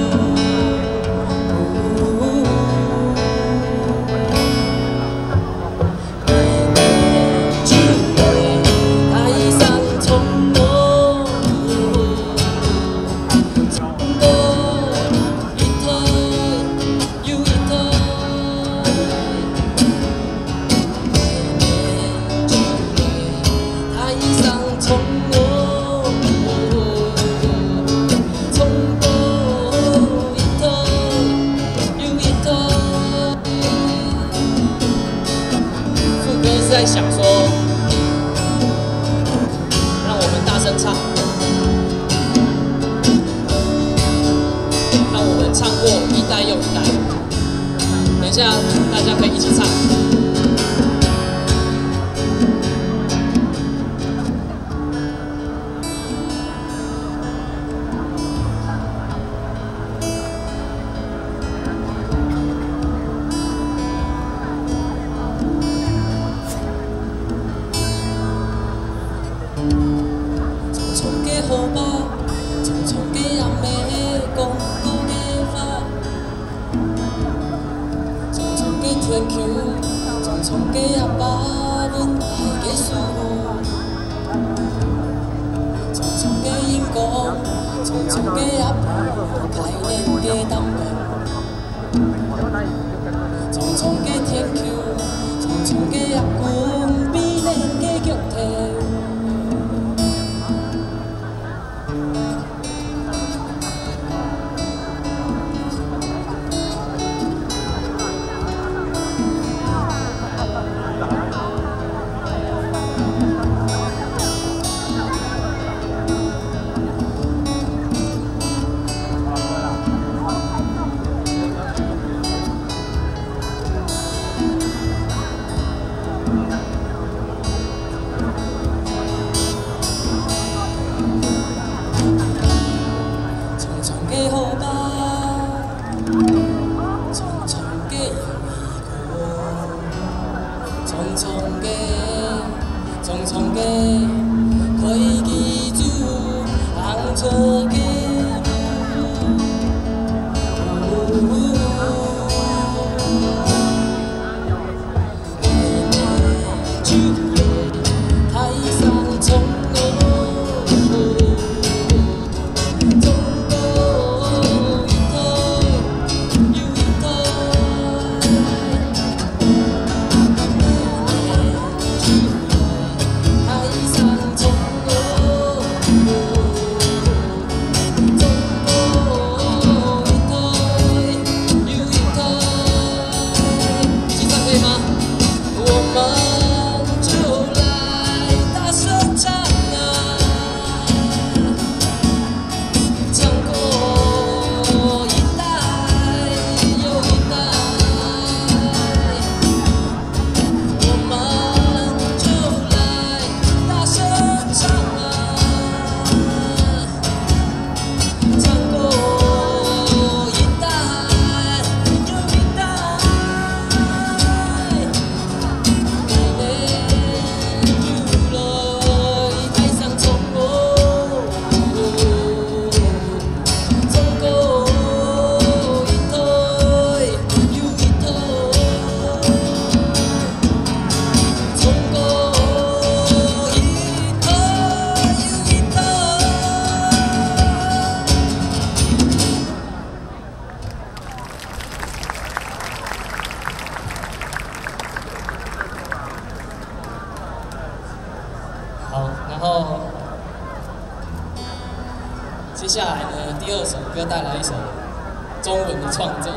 在想说，让我们大声唱，让我们唱过一代又一代。等一下，大家可以一起唱。天球，匆匆的夜把阮爱的思慕，匆匆的荧光，匆匆的夜幕，开恁的灯光，匆匆的天球，匆匆的夜君，比恁的玉体。 匆匆的，匆匆的，可以记住行错的路。就台上从我，中国一台又一台。 好，然后接下来呢，第二首歌带来一首中文的创作，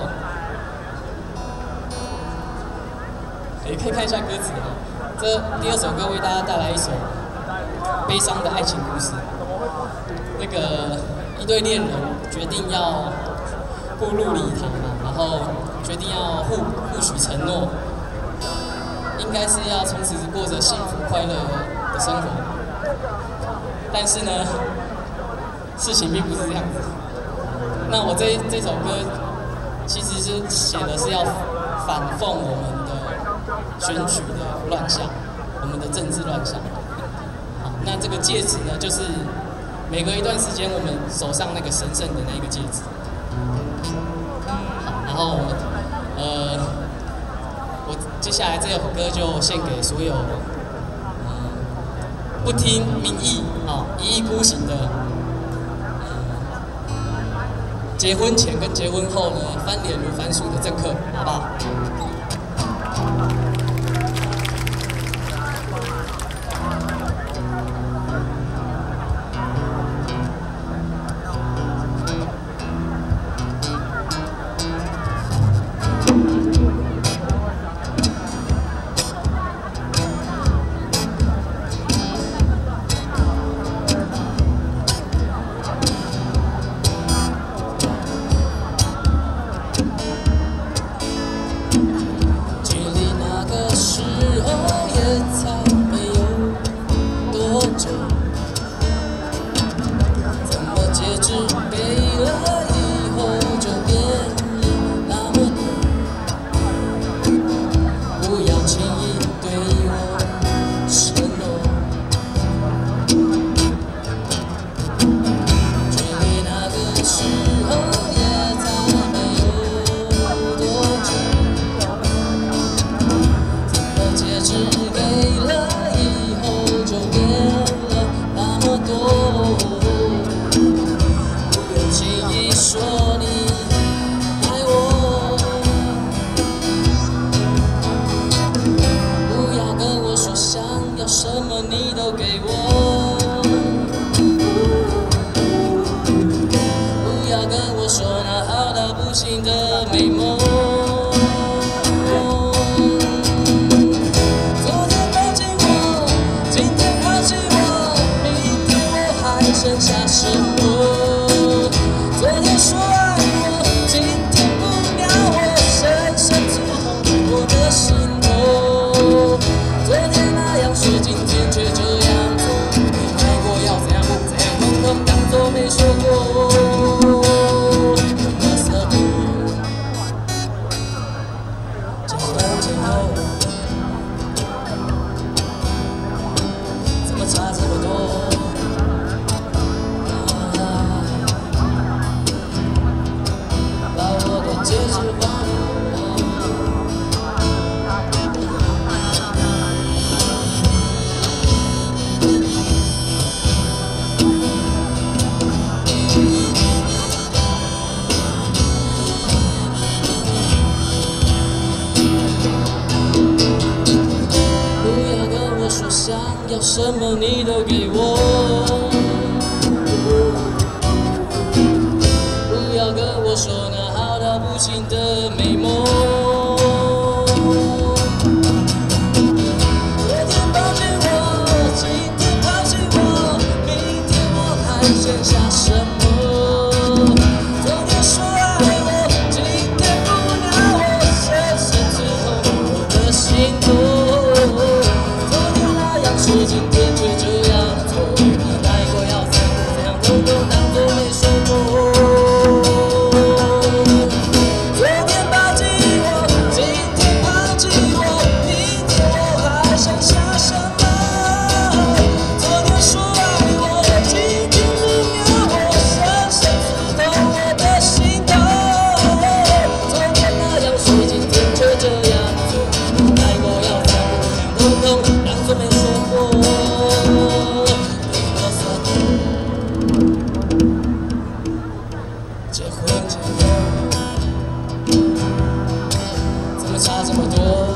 也可以看一下歌词哦。这第二首歌为大家带来一首悲伤的爱情故事。那个一对恋人决定要步入礼堂嘛，然后决定要互互许承诺，应该是要从此过着幸福快乐的生活。 但是呢，事情并不是这样子。那我这这首歌其实是写的是要反讽我们的选举的乱象，我们的政治乱象。好， 那这个戒指呢，就是每隔一段时间我们手上那个神圣的那个戒指。好，然后呃，我接下来这首歌就献给所有呃不听民意啊、一意孤行的。 结婚前跟结婚后呢，翻脸如翻书的政客，好不好？ 什么你都给我，不要跟我说那好到不行的美梦。昨天抱紧我，今天抛弃我，明天我还剩下什么？昨天说爱我，今天不鸟我，深深刺痛我的心头。 说今天却这样做，你来过要怎样偷偷当作没说过。昨天抱紧我，今天抛弃我，明天我还剩下什么？昨天说爱我，今天不鸟我，深深刺痛我的心头。昨天那样说，今天却这样做，你来过要怎样偷偷当作没说过。 结婚前后怎么差这么多？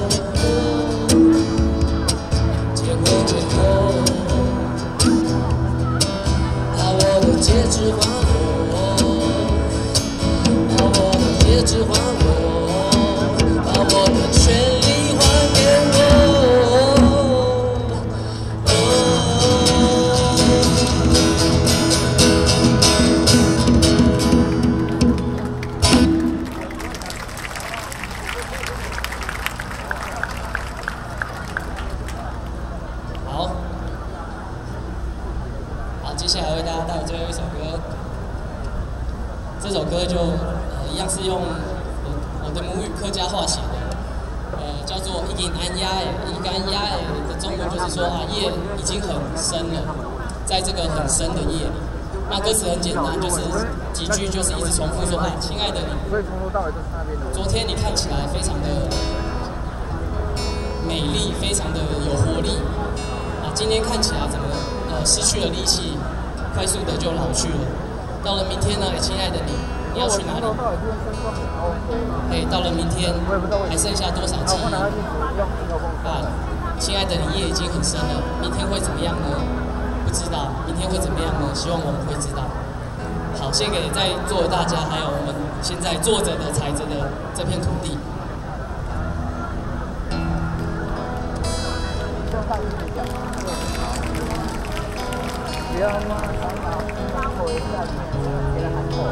结婚前后，把我的戒指还我，把我的戒指还我，把我的权利还给我。 接下来为大家带来最后一首歌，这首歌就呃一样是用我我的母语客家话写的，呃呃叫做已经安压诶，已经安压诶的中文就是说啊夜已经很深了，在这个很深的夜里。那歌词很简单，就是几句就是一直重复说啊，亲爱的你，昨天你看起来非常的美丽，非常的有活力啊，今天看起来怎么呃失去了力气，快速的就老去了。到了明天呢，亲爱的你，你要去哪里？哎，到了明天还剩下多少记忆？啊，亲爱的你，夜已经很深了，明天会怎么样呢？不知道，明天会怎么样呢？希望我们会知道。好，献给在座的大家，还有我们现在坐着的、踩着的这片土地。不要吗？拉回下去，给他喊过。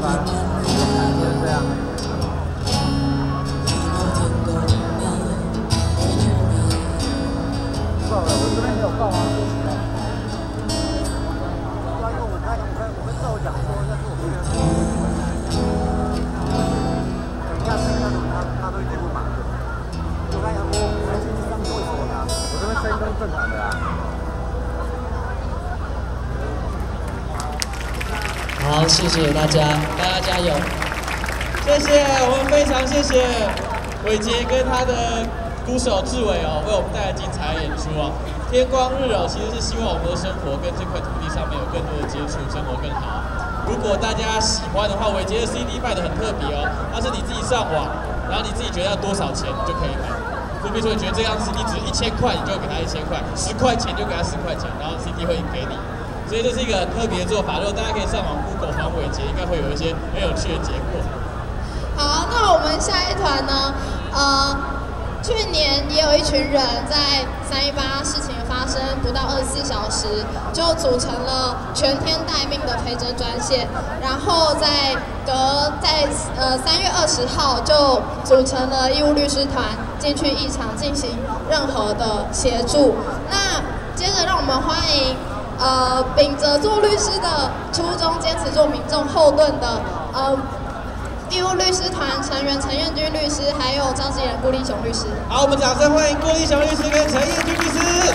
好，谢谢大家，大家加油！ 谢谢，我们非常谢谢伟杰跟他的鼓手志伟哦，为我们带来精彩的演出哦。天光日哦，其实是希望我们的生活跟这块土地上面有更多的接触，生活更好。如果大家喜欢的话，伟杰的 C D 卖的很特别哦，它是你自己上网，然后你自己觉得要多少钱就可以买。就比如说你觉得这张 C D 值一千块，你就给他一千块；十块钱就给他十块钱，然后 C D 会给你。所以这是一个很特别的做法，如果大家可以上网 Google 黄伟杰，应该会有一些很有趣的结果。 好，那我们下一团呢？呃，去年也有一群人在三一八事情发生不到二十四小时，就组成了全天待命的陪诊专线，然后在隔在呃三月二十号就组成了义务律师团进去议场进行任何的协助。那接着让我们欢迎。呃，秉着做律师的初衷，坚持做民众后盾的，呃，义务律师团成员陈彦君律师，还有召集人顾立雄律师。 好，我们掌声欢迎顾立雄律师跟陈彦君律师。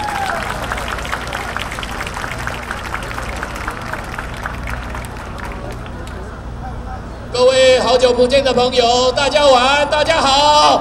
各位好久不见的朋友，大家晚安，大家好，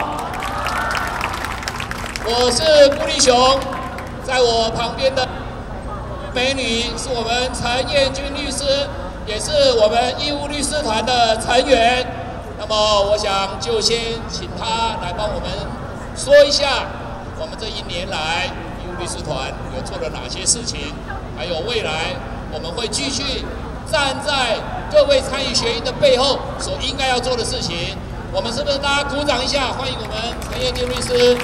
我是顾立雄，在我旁边的。美女是我们陈彦君律师，也是我们义务律师团的成员。那么，我想就先请她来帮我们说一下，我们这一年来义务律师团有做了哪些事情，还有未来我们会继续站在各位参与学运的背后所应该要做的事情。我们是不是大家鼓掌一下，欢迎我们陈彦君律师？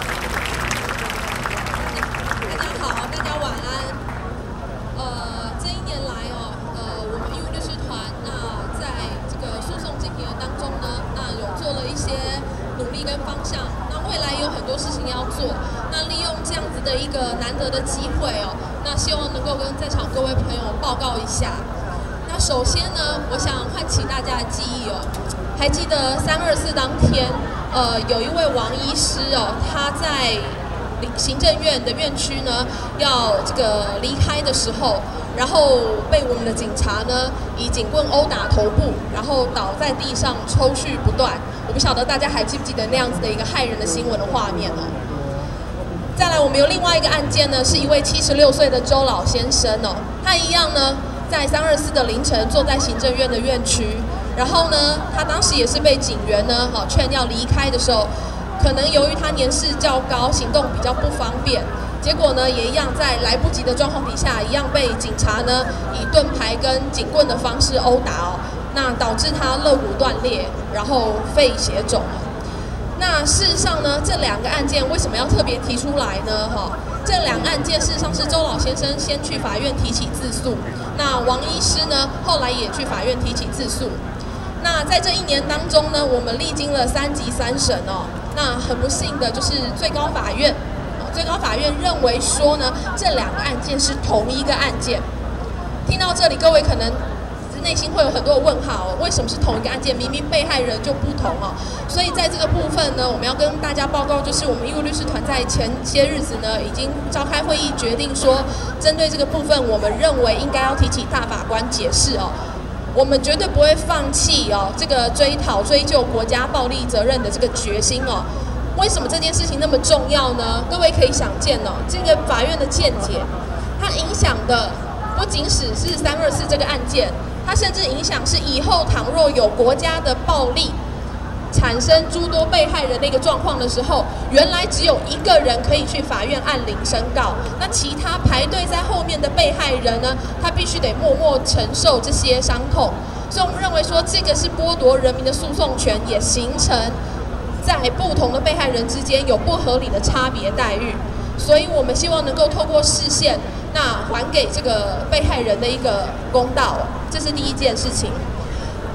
的一个难得的机会哦，那希望能够跟在场各位朋友报告一下。那首先呢，我想唤起大家的记忆哦，还记得三二四当天，呃，有一位王医师哦，他在行政院的院区呢要这个离开的时候，然后被我们的警察呢以警棍殴打头部，然后倒在地上抽搐不断。我不晓得大家还记不记得那样子的一个骇人的新闻的画面哦。再来，我们有另外一个案件呢，是一位七十六岁的周老先生哦，他一样呢，在三二四的凌晨坐在行政院的院区，然后呢，他当时也是被警员呢，哦劝要离开的时候，可能由于他年事较高，行动比较不方便，结果呢，也一样在来不及的状况底下，一样被警察呢以盾牌跟警棍的方式殴打哦，那导致他肋骨断裂，然后肺血肿。那事实上呢，这两个案件为什么要特别提出来呢？哈，这两案件事实上是周老先生先去法院提起自诉，那王医师呢后来也去法院提起自诉。那在这一年当中呢，我们历经了三级三审哦。那很不幸的就是最高法院，最高法院认为说呢，这两个案件是同一个案件。听到这里，各位可能内心会有很多的问号哦，为什么是同一个案件？明明被害人就不同哦。所以在这个部分呢，我们要跟大家报告，就是我们义务律师团在前些日子呢，已经召开会议，决定说，针对这个部分，我们认为应该要提起大法官解释哦。我们绝对不会放弃哦，这个追讨追究国家暴力责任的这个决心哦。为什么这件事情那么重要呢？各位可以想见哦，这个法院的见解，它影响的不仅只是三二四这个案件。它甚至影响是以后倘若有国家的暴力产生诸多被害人的一个状况的时候，原来只有一个人可以去法院按铃申告，那其他排队在后面的被害人呢，他必须得默默承受这些伤痛。所以我们认为说，这个是剥夺人民的诉讼权，也形成在不同的被害人之间有不合理的差别待遇。所以我们希望能够透过释宪，那还给这个被害人的一个公道，这是第一件事情。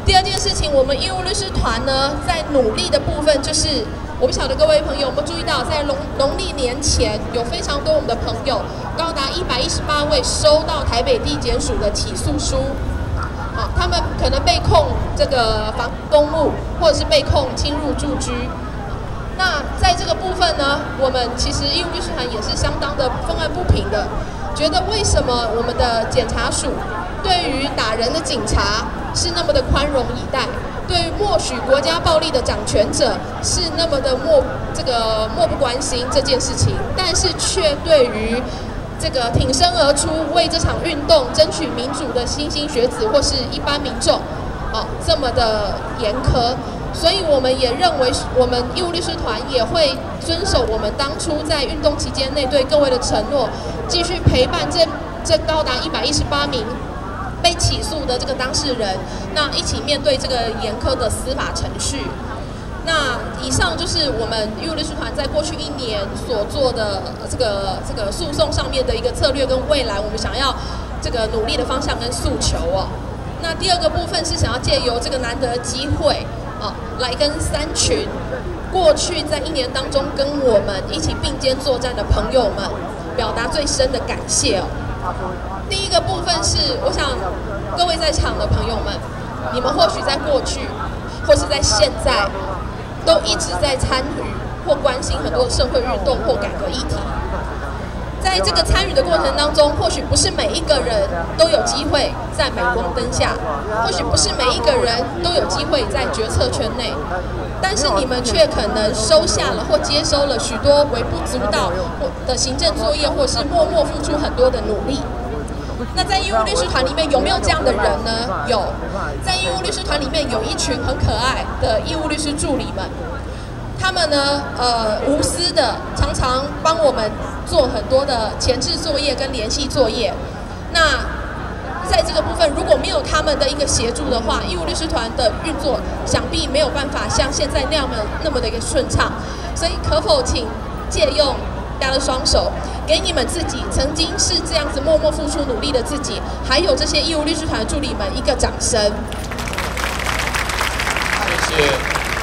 第二件事情，我们义务律师团呢，在努力的部分就是，我不晓得各位朋友有没有注意到，在农农历年前，有非常多我们的朋友，高达一百一十八位收到台北地检署的起诉书，啊，他们可能被控这个妨公务，或者是被控侵入住居。那在这个部分呢，我们其实义务律师团也是相当的愤愤不平的，觉得为什么我们的检察署对于打人的警察是那么的宽容以待，对于默许国家暴力的掌权者是那么的漠这个漠不关心这件事情，但是却对于这个挺身而出为这场运动争取民主的莘莘学子或是一般民众，哦，这么的严苛。所以我们也认为，我们义务律师团也会遵守我们当初在运动期间内对各位的承诺，继续陪伴这这高达一百一十八名被起诉的这个当事人，那一起面对这个严苛的司法程序。那以上就是我们义务律师团在过去一年所做的这个这个诉讼上面的一个策略跟未来我们想要这个努力的方向跟诉求哦。那第二个部分是想要借由这个难得的机会。哦，来跟三群过去在一年当中跟我们一起并肩作战的朋友们，表达最深的感谢哦。第一个部分是，我想各位在场的朋友们，你们或许在过去，或是在现在，都一直在参与或关心很多的社会运动或改革议题。在这个参与的过程当中，或许不是每一个人都有机会在镁光灯下，或许不是每一个人都有机会在决策圈内，但是你们却可能收下了或接收了许多微不足道的行政作业，或是默默付出很多的努力。那在义务律师团里面有没有这样的人呢？有，在义务律师团里面有一群很可爱的义务律师助理们。他们呢，呃，无私的，常常帮我们做很多的前置作业跟联系作业。那在这个部分，如果没有他们的一个协助的话，义务律师团的运作想必没有办法像现在那样的那么的一个顺畅。所以，可否请借用大家的双手，给你们自己曾经是这样子默默付出努力的自己，还有这些义务律师团的助理们一个掌声。 谢谢。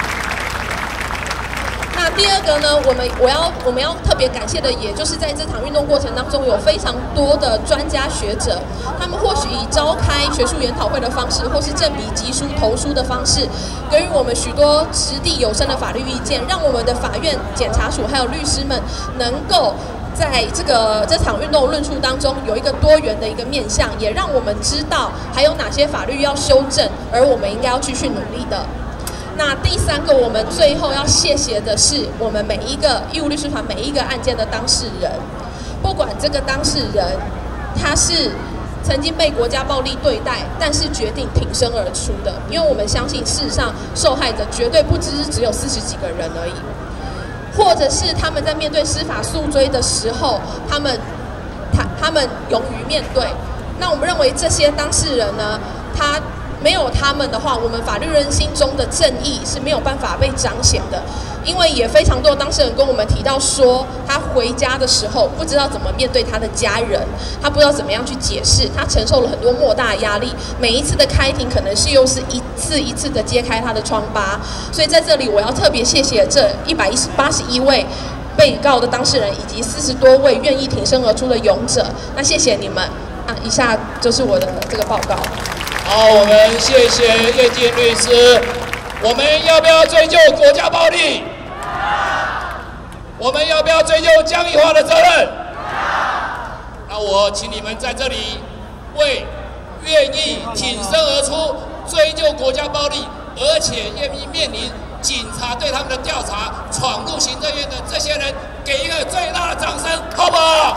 那第二个呢，我们我要我们要特别感谢的，也就是在这场运动过程当中，有非常多的专家学者，他们或许以召开学术研讨会的方式，或是正笔疾书投书的方式，给予我们许多实地有声的法律意见，让我们的法院、检察署还有律师们能够在这个这场运动论述当中有一个多元的一个面向，也让我们知道还有哪些法律要修正，而我们应该要继续努力的。那第三个，我们最后要谢谢的是我们每一个义务律师团每一个案件的当事人，不管这个当事人他是曾经被国家暴力对待，但是决定挺身而出的，因为我们相信事实上受害者绝对不只是只有四十几个人而已，或者是他们在面对司法诉追的时候，他们他他们勇于面对。那我们认为这些当事人呢，他没有他们的话，我们法律人心中的正义是没有办法被彰显的。因为也非常多的当事人跟我们提到说，他回家的时候不知道怎么面对他的家人，他不知道怎么样去解释，他承受了很多莫大的压力。每一次的开庭可能是又是一次一次的揭开他的疮疤。所以在这里我要特别谢谢这一百八十一位被告的当事人，以及四十多位愿意挺身而出的勇者。那谢谢你们。啊，以下就是我的这个报告。 好，我们谢谢叶静律师。我们要不要追究国家暴力？我们要不要追究江宜桦的责任？那我请你们在这里为愿意挺身而出追究国家暴力，而且愿意面临警察对他们的调查、闯入行政院的这些人，给一个最大的掌声，好不好？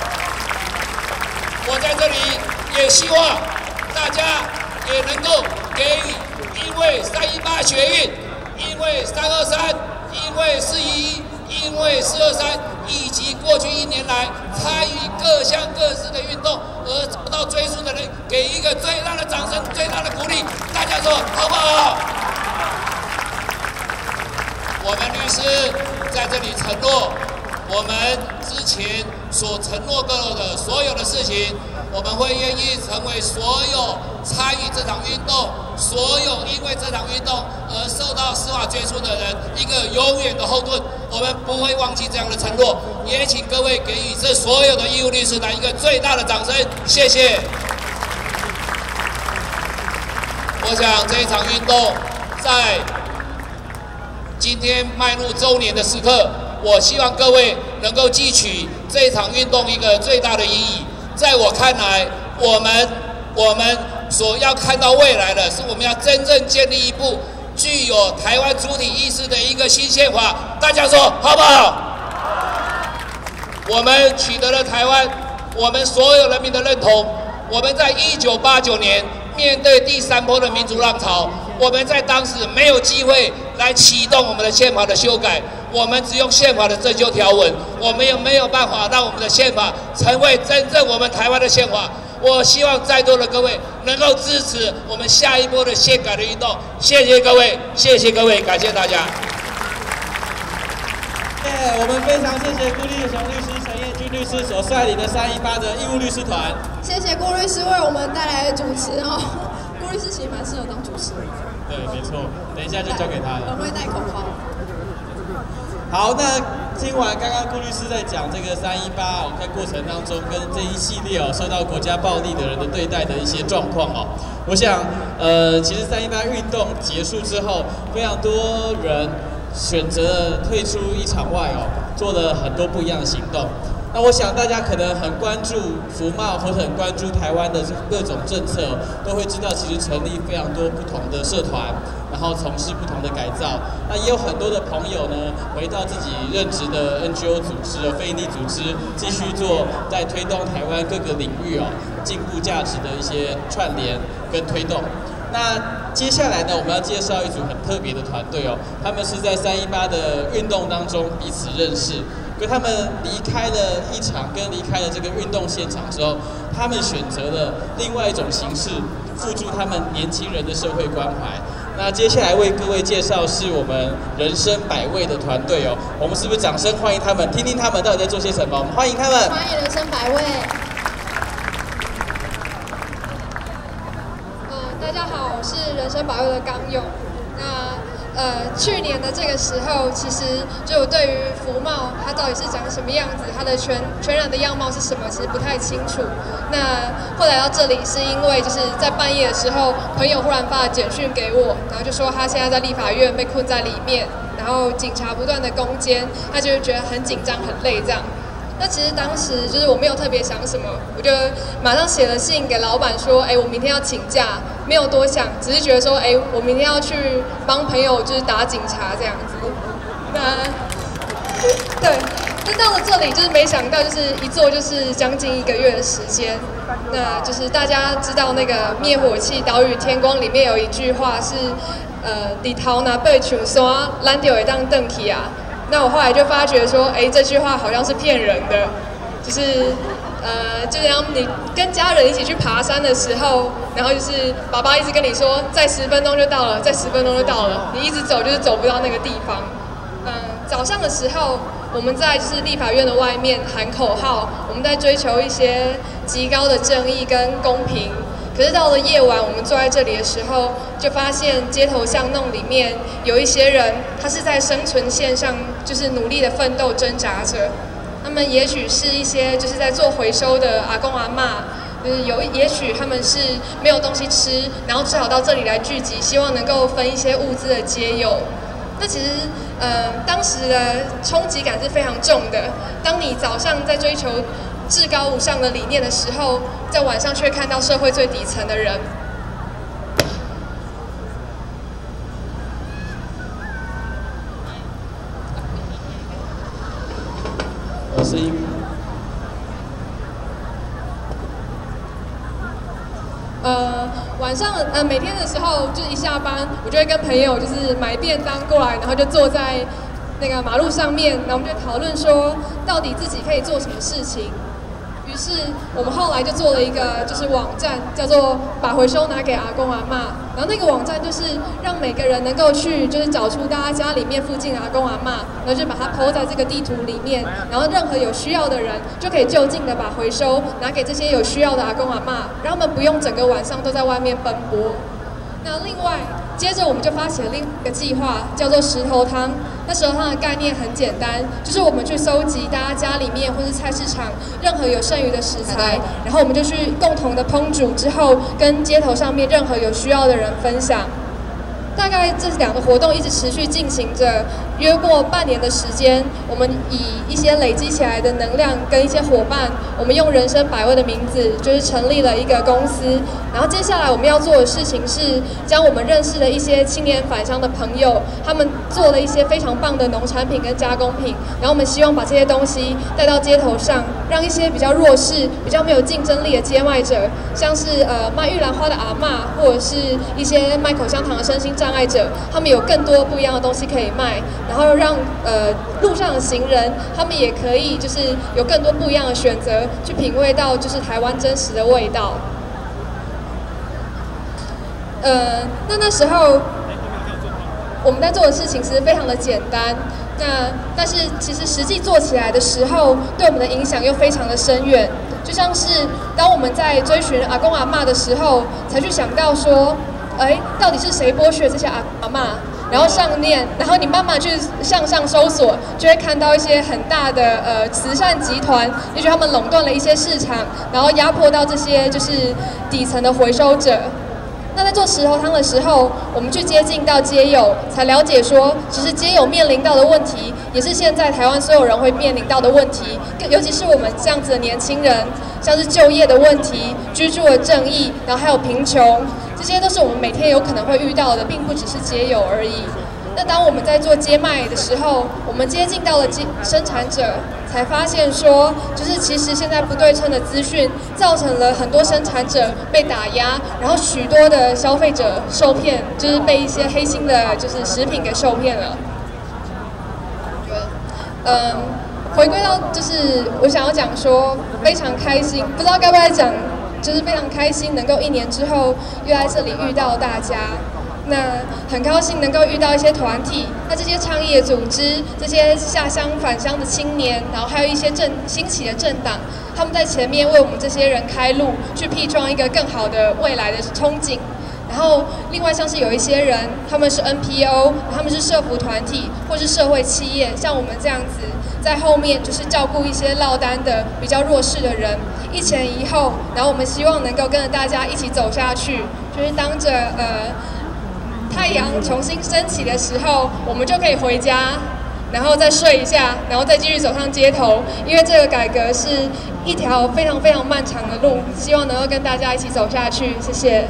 我在这里也希望大家也能够给予，因为三一八学运，因为三二三，因为四一一，因为四二三，以及过去一年来参与各项各式的运动而找到追诉的人，给一个最大的掌声、最大的鼓励。大家说好不好？我们律师在这里承诺，我们之前所承诺过的所有的事情，我们会愿意成为所有参与这场运动所有因为这场运动而受到司法接触的人一个永远的后盾。我们不会忘记这样的承诺，也请各位给予这所有的义务律师团一个最大的掌声，谢谢。我想这一场运动在今天迈入周年的时刻，我希望各位能够汲取这一场运动一个最大的意义。在我看来，我们我们所要看到未来的是，我们要真正建立一部具有台湾主体意识的一个新宪法。大家说好不好？我们取得了台湾我们所有人民的认同。我们在一九八九年面对第三波的民主浪潮，我们在当时没有机会来启动我们的宪法的修改，我们只用宪法的增修条文，我们也没有办法让我们的宪法成为真正我们台湾的宪法。我希望在座的各位能够支持我们下一波的宪改的运动。谢谢各位，谢谢各位，感谢大家。 耶，我们非常谢谢顾立雄律师、陈彦君律师所率领的三一八的义务律师团。 谢谢顾律师为我们带来的主持哦。顾律师其实蛮适合当主持人。 对，没错，等一下就交给他了。 很会带口号。 好，那听完刚刚顾律师在讲这个三一八在过程当中跟这一系列哦受到国家暴力的人的对待的一些状况哦，我想呃其实三一八运动结束之后，非常多人选择退出一场外哦，做了很多不一样的行动。那我想大家可能很关注服贸或者很关注台湾的各种政策，都会知道其实成立非常多不同的社团，然后从事不同的改造。那也有很多的朋友呢，回到自己任职的 N G O 组织、非营利组织，继续做在推动台湾各个领域哦进步价值的一些串联跟推动。那接下来呢，我们要介绍一组很特别的团队哦，他们是在三一八的运动当中彼此认识。可他们离开了一场，跟离开了这个运动现场之后，他们选择了另外一种形式，付诸他们年轻人的社会关怀。那接下来为各位介绍是我们人生百味的团队哦，我们是不是掌声欢迎他们，听听他们到底在做些什么？我们欢迎他们， 欢迎人生百味。 呃，大家好，我是人生百味的刚勇。那呃，去年的这个时候，其实就对于服贸它到底是长什么样子，它的全全然的样貌是什么，其实不太清楚。那后来到这里，是因为就是在半夜的时候，朋友忽然发了简讯给我，然后就说他现在在立法院被困在里面，然后警察不断的攻坚，他就觉得很紧张、很累这样。那其实当时就是我没有特别想什么，我就马上写了信给老板说，哎，我明天要请假，没有多想，只是觉得说，哎，我明天要去帮朋友就是打警察这样子。那对，那到了这里就是没想到，就是一做就是将近一个月的时间。那就是大家知道那个灭火器《岛屿天光》里面有一句话是，呃，里头拿被球刷，蓝丢一当邓起啊。那我后来就发觉说，哎，这句话好像是骗人的，就是，呃，就像你跟家人一起去爬山的时候，然后就是爸爸一直跟你说，再十分钟就到了，再十分钟就到了，你一直走就是走不到那个地方。嗯，早上的时候，我们在就是立法院的外面喊口号，我们在追求一些极高的正义跟公平。可是到了夜晚，我们坐在这里的时候，就发现街头巷弄里面有一些人，他是在生存线上，就是努力的奋斗挣扎着。他们也许是一些就是在做回收的阿公阿嬷，就是有也许他们是没有东西吃，然后只好到这里来聚集，希望能够分一些物资的街友。那其实，呃，当时的冲击感是非常重的。当你早上在追求至高无上的理念的时候，在晚上却看到社会最底层的人。 我是一。 呃，晚上呃每天的时候，就一下班，我就会跟朋友就是买便当过来，然后就坐在那个马路上面，然后我们就讨论说，到底自己可以做什么事情。于是我们后来就做了一个就是网站，叫做把回收拿给阿公阿嬷。然后那个网站就是让每个人能够去就是找出大家家里面附近的阿公阿嬷，然后就把它 po 在这个地图里面，然后任何有需要的人就可以就近的把回收拿给这些有需要的阿公阿嬷，让他们不用整个晚上都在外面奔波。 那另外，接着我们就发起了另一个计划，叫做石头汤。那石头汤的概念很简单，就是我们去搜集大家家里面或是菜市场任何有剩余的食材，然后我们就去共同的烹煮之后，跟街头上面任何有需要的人分享。大概这两个活动一直持续进行着，约过半年的时间。我们以一些累积起来的能量跟一些伙伴，我们用人生百味的名字，就是成立了一个公司。然后接下来我们要做的事情是，将我们认识的一些青年返乡的朋友，他们做了一些非常棒的农产品跟加工品，然后我们希望把这些东西带到街头上，让一些比较弱势、比较没有竞争力的街卖者，像是呃卖玉兰花的阿嬷，或者是一些卖口香糖的身心障碍者，他们有更多不一样的东西可以卖，然后让呃路上的行人，他们也可以就是有更多不一样的选择，去品味到就是台湾真实的味道。呃，那那时候我们在做的事情其实非常的简单，那但是其实实际做起来的时候，对我们的影响又非常的深远。就像是当我们在追寻阿公阿嬷的时候，才去想到说，哎，到底是谁剥削这些阿公阿嬷？然后上面，然后你慢慢去向上搜索，就会看到一些很大的呃慈善集团，也许他们垄断了一些市场，然后压迫到这些就是底层的回收者。那在做石头汤的时候，我们去接近到街友，才了解说，其实街友面临到的问题，也是现在台湾所有人会面临到的问题，尤其是我们这样子的年轻人，像是就业的问题、居住的正义，然后还有贫穷，这些都是我们每天有可能会遇到的，并不只是街友而已。那当我们在做街卖的时候，我们接近到了生产者，才发现说，就是其实现在不对称的资讯，造成了很多生产者被打压，然后许多的消费者受骗，就是被一些黑心的，就是食品给受骗了。嗯，回归到就是我想要讲说，非常开心，不知道该不该讲，就是非常开心能够一年之后又在这里遇到大家。那很高兴能够遇到一些团体，那这些倡议的组织，这些下乡返乡的青年，然后还有一些政兴起的政党，他们在前面为我们这些人开路，去辟创一个更好的未来的憧憬。然后另外像是有一些人，他们是 N P O， 他们是社福团体或是社会企业，像我们这样子在后面就是照顾一些落单的比较弱势的人，一前一后，然后我们希望能够跟着大家一起走下去，就是当着呃。太阳重新升起的时候，我们就可以回家，然后再睡一下，然后再继续走上街头。因为这个改革是一条非常非常漫长的路，希望能够跟大家一起走下去。谢谢。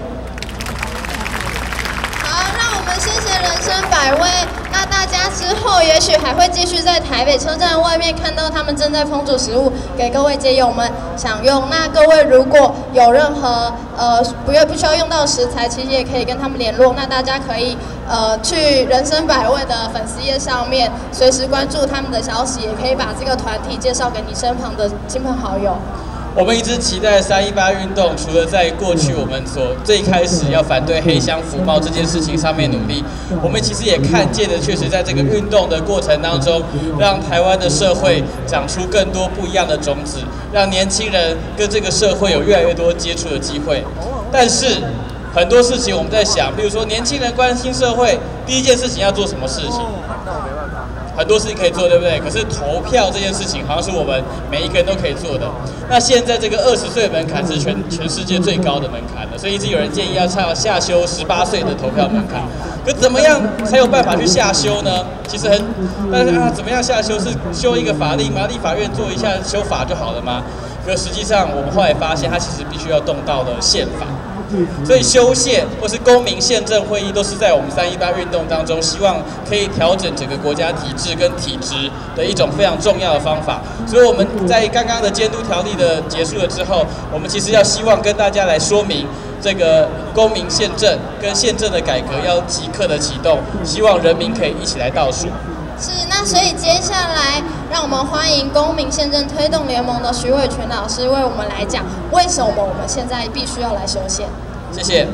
好，让我们谢谢人生百味。那大家之后也许还会继续在台北车站外面看到他们正在烹煮食物给各位街友们享用。那各位如果有任何呃不要不需要用到的食材，其实也可以跟他们联络。那大家可以呃去人生百味的粉丝页上面随时关注他们的消息，也可以把这个团体介绍给你身旁的亲朋好友。 我们一直期待三一八运动，除了在过去我们所最开始要反对黑箱服贸这件事情上面努力，我们其实也看见的，确实在这个运动的过程当中，让台湾的社会长出更多不一样的种子，让年轻人跟这个社会有越来越多接触的机会。但是很多事情我们在想，比如说年轻人关心社会，第一件事情要做什么事情？很多事情可以做，对不对？可是投票这件事情，好像是我们每一个人都可以做的。那现在这个二十岁门槛是全全世界最高的门槛了，所以一直有人建议要下下修十八岁的投票门槛。可怎么样才有办法去下修呢？其实很，但是啊，怎么样下修是修一个法令吗？立法院做一下修法就好了吗？可实际上我们后来发现，它其实必须要动到的宪法。所以修宪或是公民宪政会议都是在我们三一八运动当中，希望可以调整整个国家体制跟体制的一种非常重要的方法。所以我们在刚刚的监督条例的结束了之后，我们其实要希望跟大家来说明这个公民宪政跟宪政的改革要即刻的启动，希望人民可以一起来倒数。 是，那所以接下来让我们欢迎公民宪政推动联盟的徐伟全老师为我们来讲，为什么我们现在必须要来修宪。 谢谢。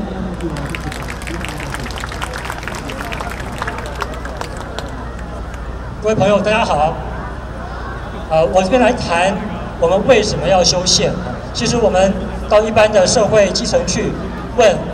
各位朋友，大家好。呃，我这边来谈我们为什么要修宪。其实我们到一般的社会基层去问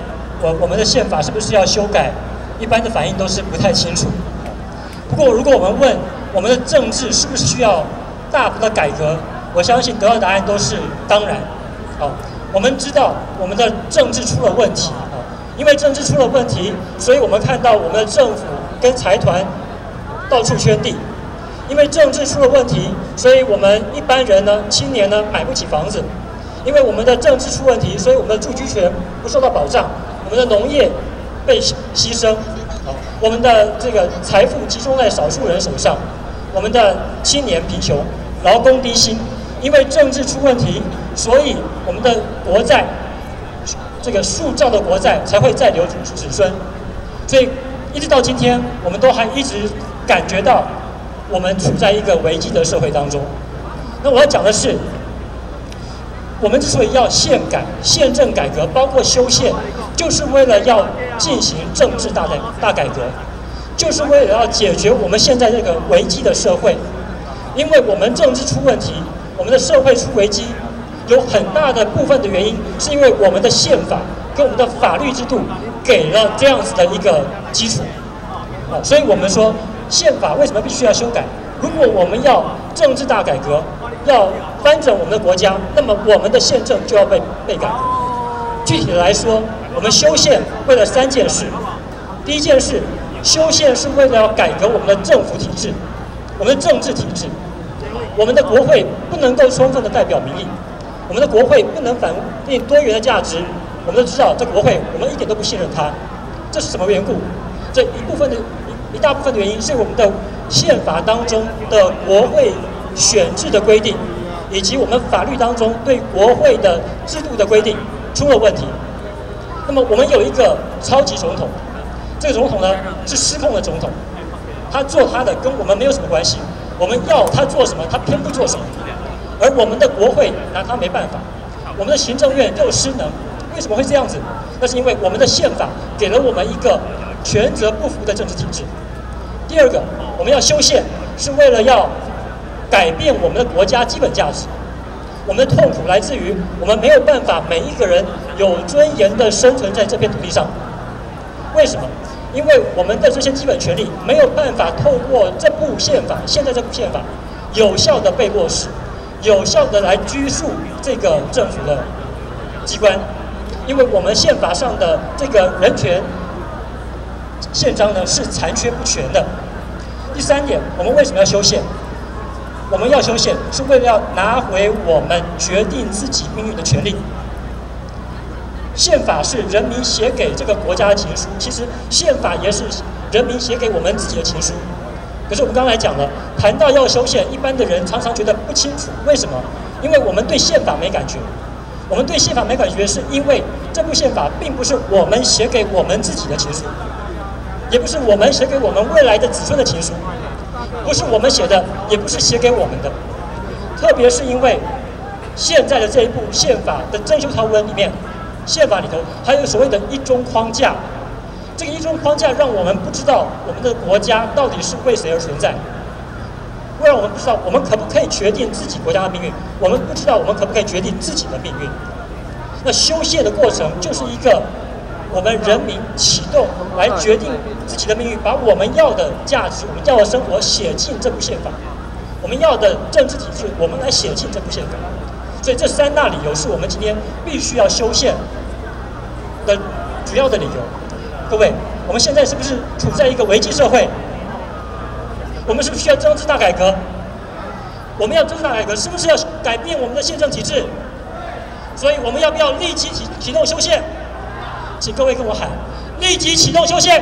我我们的宪法是不是要修改？一般的反应都是不太清楚。不过，如果我们问我们的政治是不是需要大幅的改革，我相信得到的答案都是当然。好，我们知道我们的政治出了问题啊，因为政治出了问题，所以我们看到我们的政府跟财团到处圈地。因为政治出了问题，所以我们一般人呢，青年呢买不起房子。因为我们的政治出问题，所以我们的住居权不受到保障，我们的农业被牺牲，啊，我们的这个财富集中在少数人手上，我们的青年贫穷，劳工低薪。因为政治出问题，所以我们的国债，这个数兆的国债才会再留子孙。所以一直到今天，我们都还一直感觉到我们处在一个危机的社会当中。那我要讲的是，我们之所以要宪改、宪政改革，包括修宪，就是为了要进行政治大改大改革，就是为了要解决我们现在这个危机的社会。因为我们政治出问题，我们的社会出危机，有很大的部分的原因是因为我们的宪法跟我们的法律制度给了这样子的一个基础。啊，所以我们说宪法为什么必须要修改？如果我们要政治大改革，要翻整我们的国家，那么我们的宪政就要被被改。具体的来说，我们修宪为了三件事。第一件事，修宪是为了要改革我们的政府体制，我们的政治体制。我们的国会不能够充分的代表民意，我们的国会不能反映多元的价值。我们都知道，这国会我们一点都不信任它，这是什么缘故？这一部分的一大部分的原因是我们的宪法当中的国会选制的规定，以及我们法律当中对国会的制度的规定出了问题。那么我们有一个超级总统，这个总统呢是失控的总统，他做他的跟我们没有什么关系，我们要他做什么，他偏不做什么。而我们的国会拿他没办法，我们的行政院又失能。为什么会这样子？那是因为我们的宪法给了我们一个权责不符的政治体制。第二个，我们要修宪，是为了要改变我们的国家基本价值。我们的痛苦来自于我们没有办法每一个人有尊严的生存在这片土地上。为什么？因为我们的这些基本权利没有办法透过这部宪法，现在这部宪法有效的被落实，有效的来拘束这个政府的机关。因为我们宪法上的这个人权宪章呢是残缺不全的。第三点，我们为什么要修宪？我们要修宪是为了要拿回我们决定自己命运的权利。宪法是人民写给这个国家的情书，其实宪法也是人民写给我们自己的情书。可是我们刚才讲了，谈到要修宪，一般的人常常觉得不清楚，为什么？因为我们对宪法没感觉。我们对宪法没感觉，是因为这部宪法并不是我们写给我们自己的情书，也不是我们写给我们未来的子孙的情书，不是我们写的，也不是写给我们的。特别是因为现在的这一部宪法的增修条文里面，宪法里头还有所谓的一中框架，这个一中框架让我们不知道我们的国家到底是为谁而存在。会让我们不知道我们可不可以决定自己国家的命运，我们不知道我们可不可以决定自己的命运。那修宪的过程就是一个我们人民启动来决定自己的命运，把我们要的价值、我们要的生活写进这部宪法，我们要的政治体制，我们来写进这部宪法。所以这三大理由是我们今天必须要修宪的主要的理由。各位，我们现在是不是处在一个危机社会？我们是不是需要政治大改革？我们要政治大改革，是不是要改变我们的宪政体制？所以我们要不要立即启启动修宪？请各位跟我喊：立即启动修宪！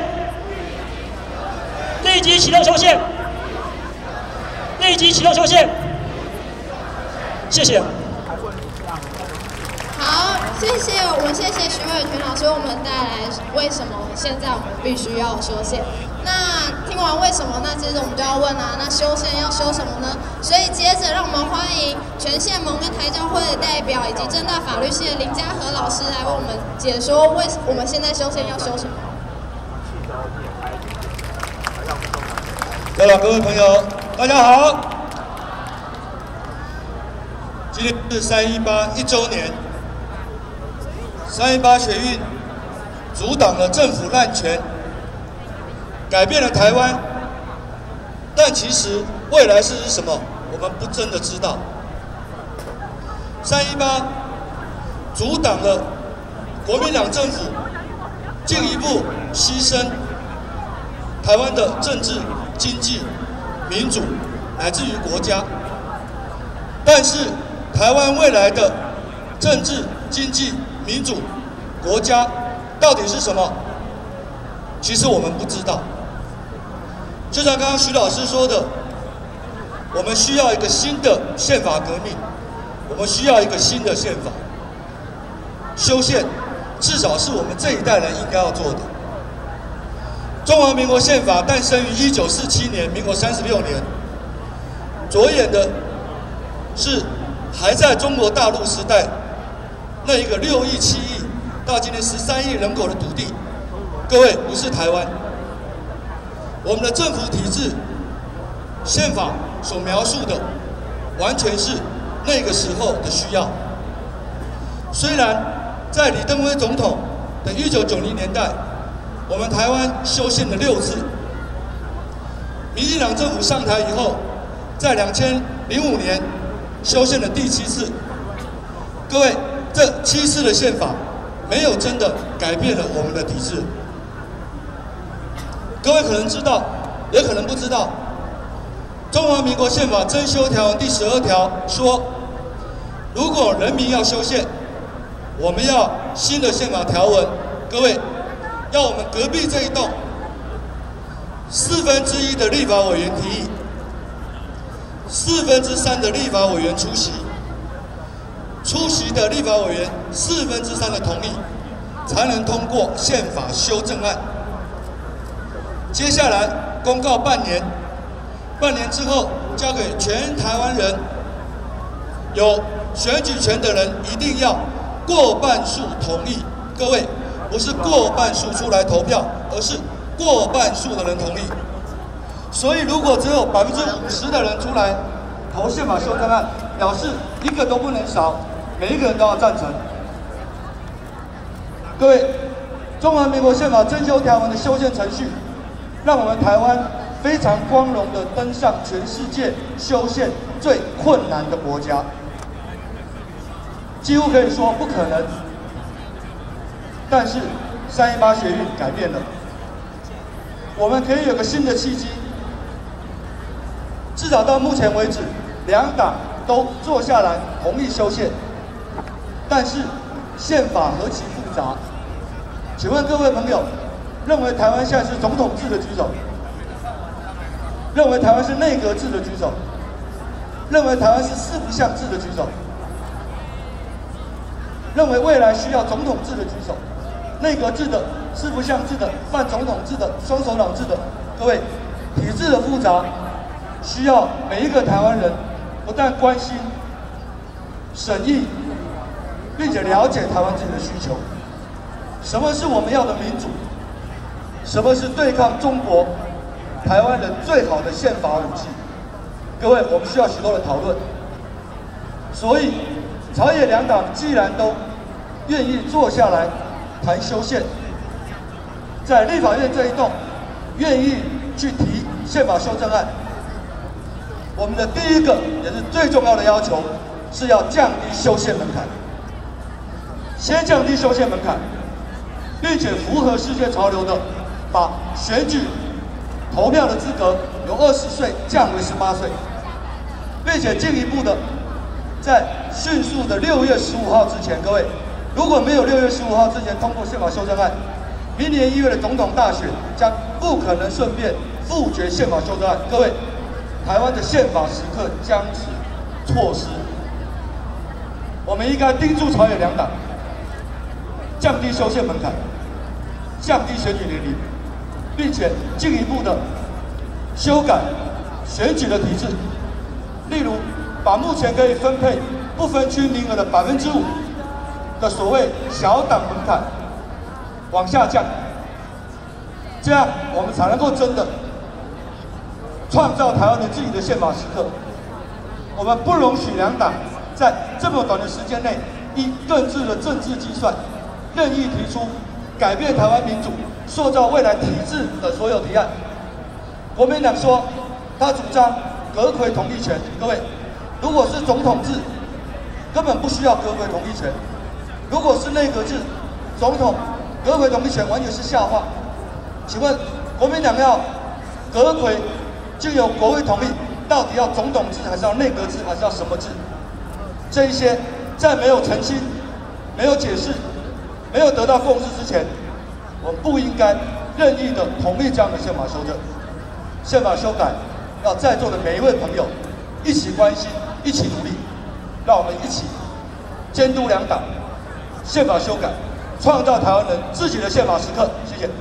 立即启动修宪！立即启动修宪！谢谢。 好，谢谢我们，谢谢徐伟全老师为我们带来为什么现在我们必须要修宪。那听完为什么，那接着我们就要问啊，那修宪要修什么呢？所以接着让我们欢迎全宪盟跟台教会的代表，以及政大法律系的林嘉禾老师来为我们解说为我们现在修宪要修什么。 各位各位朋友，大家好。今天是三一八一周年，三一八学运阻挡了政府滥权，改变了台湾。但其实未来是什么，我们不真的知道。三一八阻挡了国民党政府进一步牺牲台湾的政治、经济、民主，乃至于国家。但是台湾未来的政治、经济、民主、国家到底是什么？其实我们不知道。就像刚刚徐老师说的，我们需要一个新的宪法革命，我们需要一个新的宪法修宪，至少是我们这一代人应该要做的。中华民国宪法诞生于一九四七年，民国三十六年，着眼的是还在中国大陆时代那一个六亿、七亿到今天十三亿人口的土地。各位，不是台湾。我们的政府体制、宪法所描述的，完全是那个时候的需要。虽然在李登辉总统的一九九零年代，我们台湾修宪了六次。民进党政府上台以后，在两千零五年修宪了第七次。各位，这七次的宪法没有真的改变了我们的体制。各位可能知道，也可能不知道，中华民国宪法增修条文第十二条说，如果人民要修宪，我们要新的宪法条文。各位，要我们隔壁这一栋四分之一的立法委员提议，四分之三的立法委员出席，出席的立法委员四分之三的同意，才能通过宪法修正案。接下来公告半年，半年之后交给全台湾人，有选举权的人一定要过半数同意。各位，不是过半数出来投票，而是过半数的人同意。所以，如果只有百分之五十的人出来投宪法修正案，表示一个都不能少，每一个人都要赞成。各位，中华民国宪法增修条文的修宪程序，让我们台湾非常光荣地登上全世界修宪最困难的国家，几乎可以说不可能。但是三一八学运改变了，我们可以有个新的契机。至少到目前为止，两党都坐下来同意修宪，但是宪法何其复杂？请问各位朋友，认为台湾现在是总统制的举手？认为台湾是内阁制的举手？认为台湾是四不像制的举手？认为未来需要总统制的举手？内阁制的、四不像制的、半总统制的、双手党制的，各位，体制的复杂，需要每一个台湾人不但关心、审议，并且了解台湾自己的需求。什么是我们要的民主？什么是对抗中国、台湾人最好的宪法武器？各位，我们需要许多的讨论。所以，朝野两党既然都愿意坐下来谈修宪，在立法院这一栋愿意去提宪法修正案，我们的第一个也是最重要的要求是要降低修宪门槛，先降低修宪门槛，并且符合世界潮流的，把选举投票的资格由二十岁降为十八岁，并且进一步的，在迅速的六月十五号之前，各位，如果没有六月十五号之前通过宪法修正案，明年一月的总统大选将不可能顺便复决宪法修正案。各位，台湾的宪法时刻将此错失。我们应该盯住朝野两党，降低修宪门槛，降低选举年龄，并且进一步的修改选举的体制，例如把目前可以分配不分区名额的百分之五的所谓小党门槛往下降，这样我们才能够真的创造台湾人自己的宪法时刻。我们不容许两党在这么短的时间内，依各自的政治计算，任意提出改变台湾民主、塑造未来体制的所有提案。国民党说，他主张阁揆同意权。各位，如果是总统制，根本不需要阁揆同意权；如果是内阁制，总统阁揆同意权完全是笑话。请问，国民党要阁揆就由国会同意，到底要总统制还是要内阁制还是要什么制？这一些在没有澄清、没有解释、没有得到共识之前，我们不应该任意的同意这样的宪法修正。宪法修改，要在座的每一位朋友一起关心、一起努力，让我们一起监督两党，宪法修改，创造台湾人自己的宪法时刻。谢谢。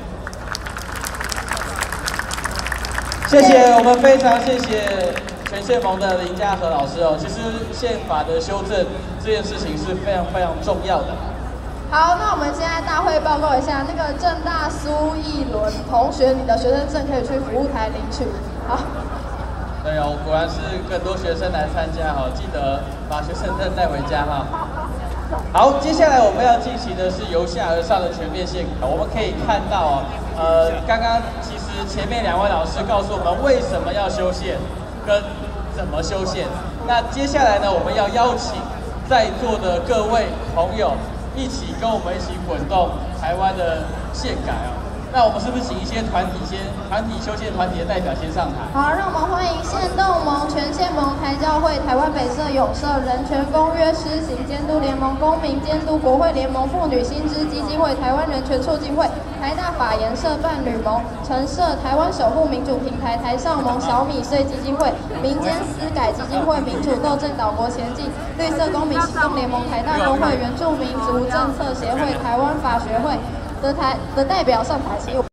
谢谢，我们非常谢谢全宪盟的林家和老师哦。其实宪法的修正这件事情是非常非常重要的。 好，那我们现在大会报告一下，那个政大苏义伦同学，你的学生证可以去服务台领取。好。 对哦，果然是更多学生来参加哈，记得把学生证带回家哈。好，接下来我们要进行的是由下而上的全面宪改。我们可以看到哦，呃，刚刚其实前面两位老师告诉我们为什么要修宪，跟怎么修宪。那接下来呢，我们要邀请在座的各位朋友一起跟我们一起滚动台湾的宪改啊！那我们是不是请一些团体先，团体修宪团体的代表先上台？ 好，让我们欢迎宪动盟、全宪盟、台教会、台湾北社友社、人权公约施行监督联盟、公民监督国会联盟、妇女新知基金会、台湾人权促进会、台大法研社伴侣盟、陈社、台湾守护民主平台、台上盟、小米税基金会、民间私改基金会、民主斗争岛国前进、绿色公民行动联盟、台大工会、原住民族政策协会、台湾法学会的台的代表上台。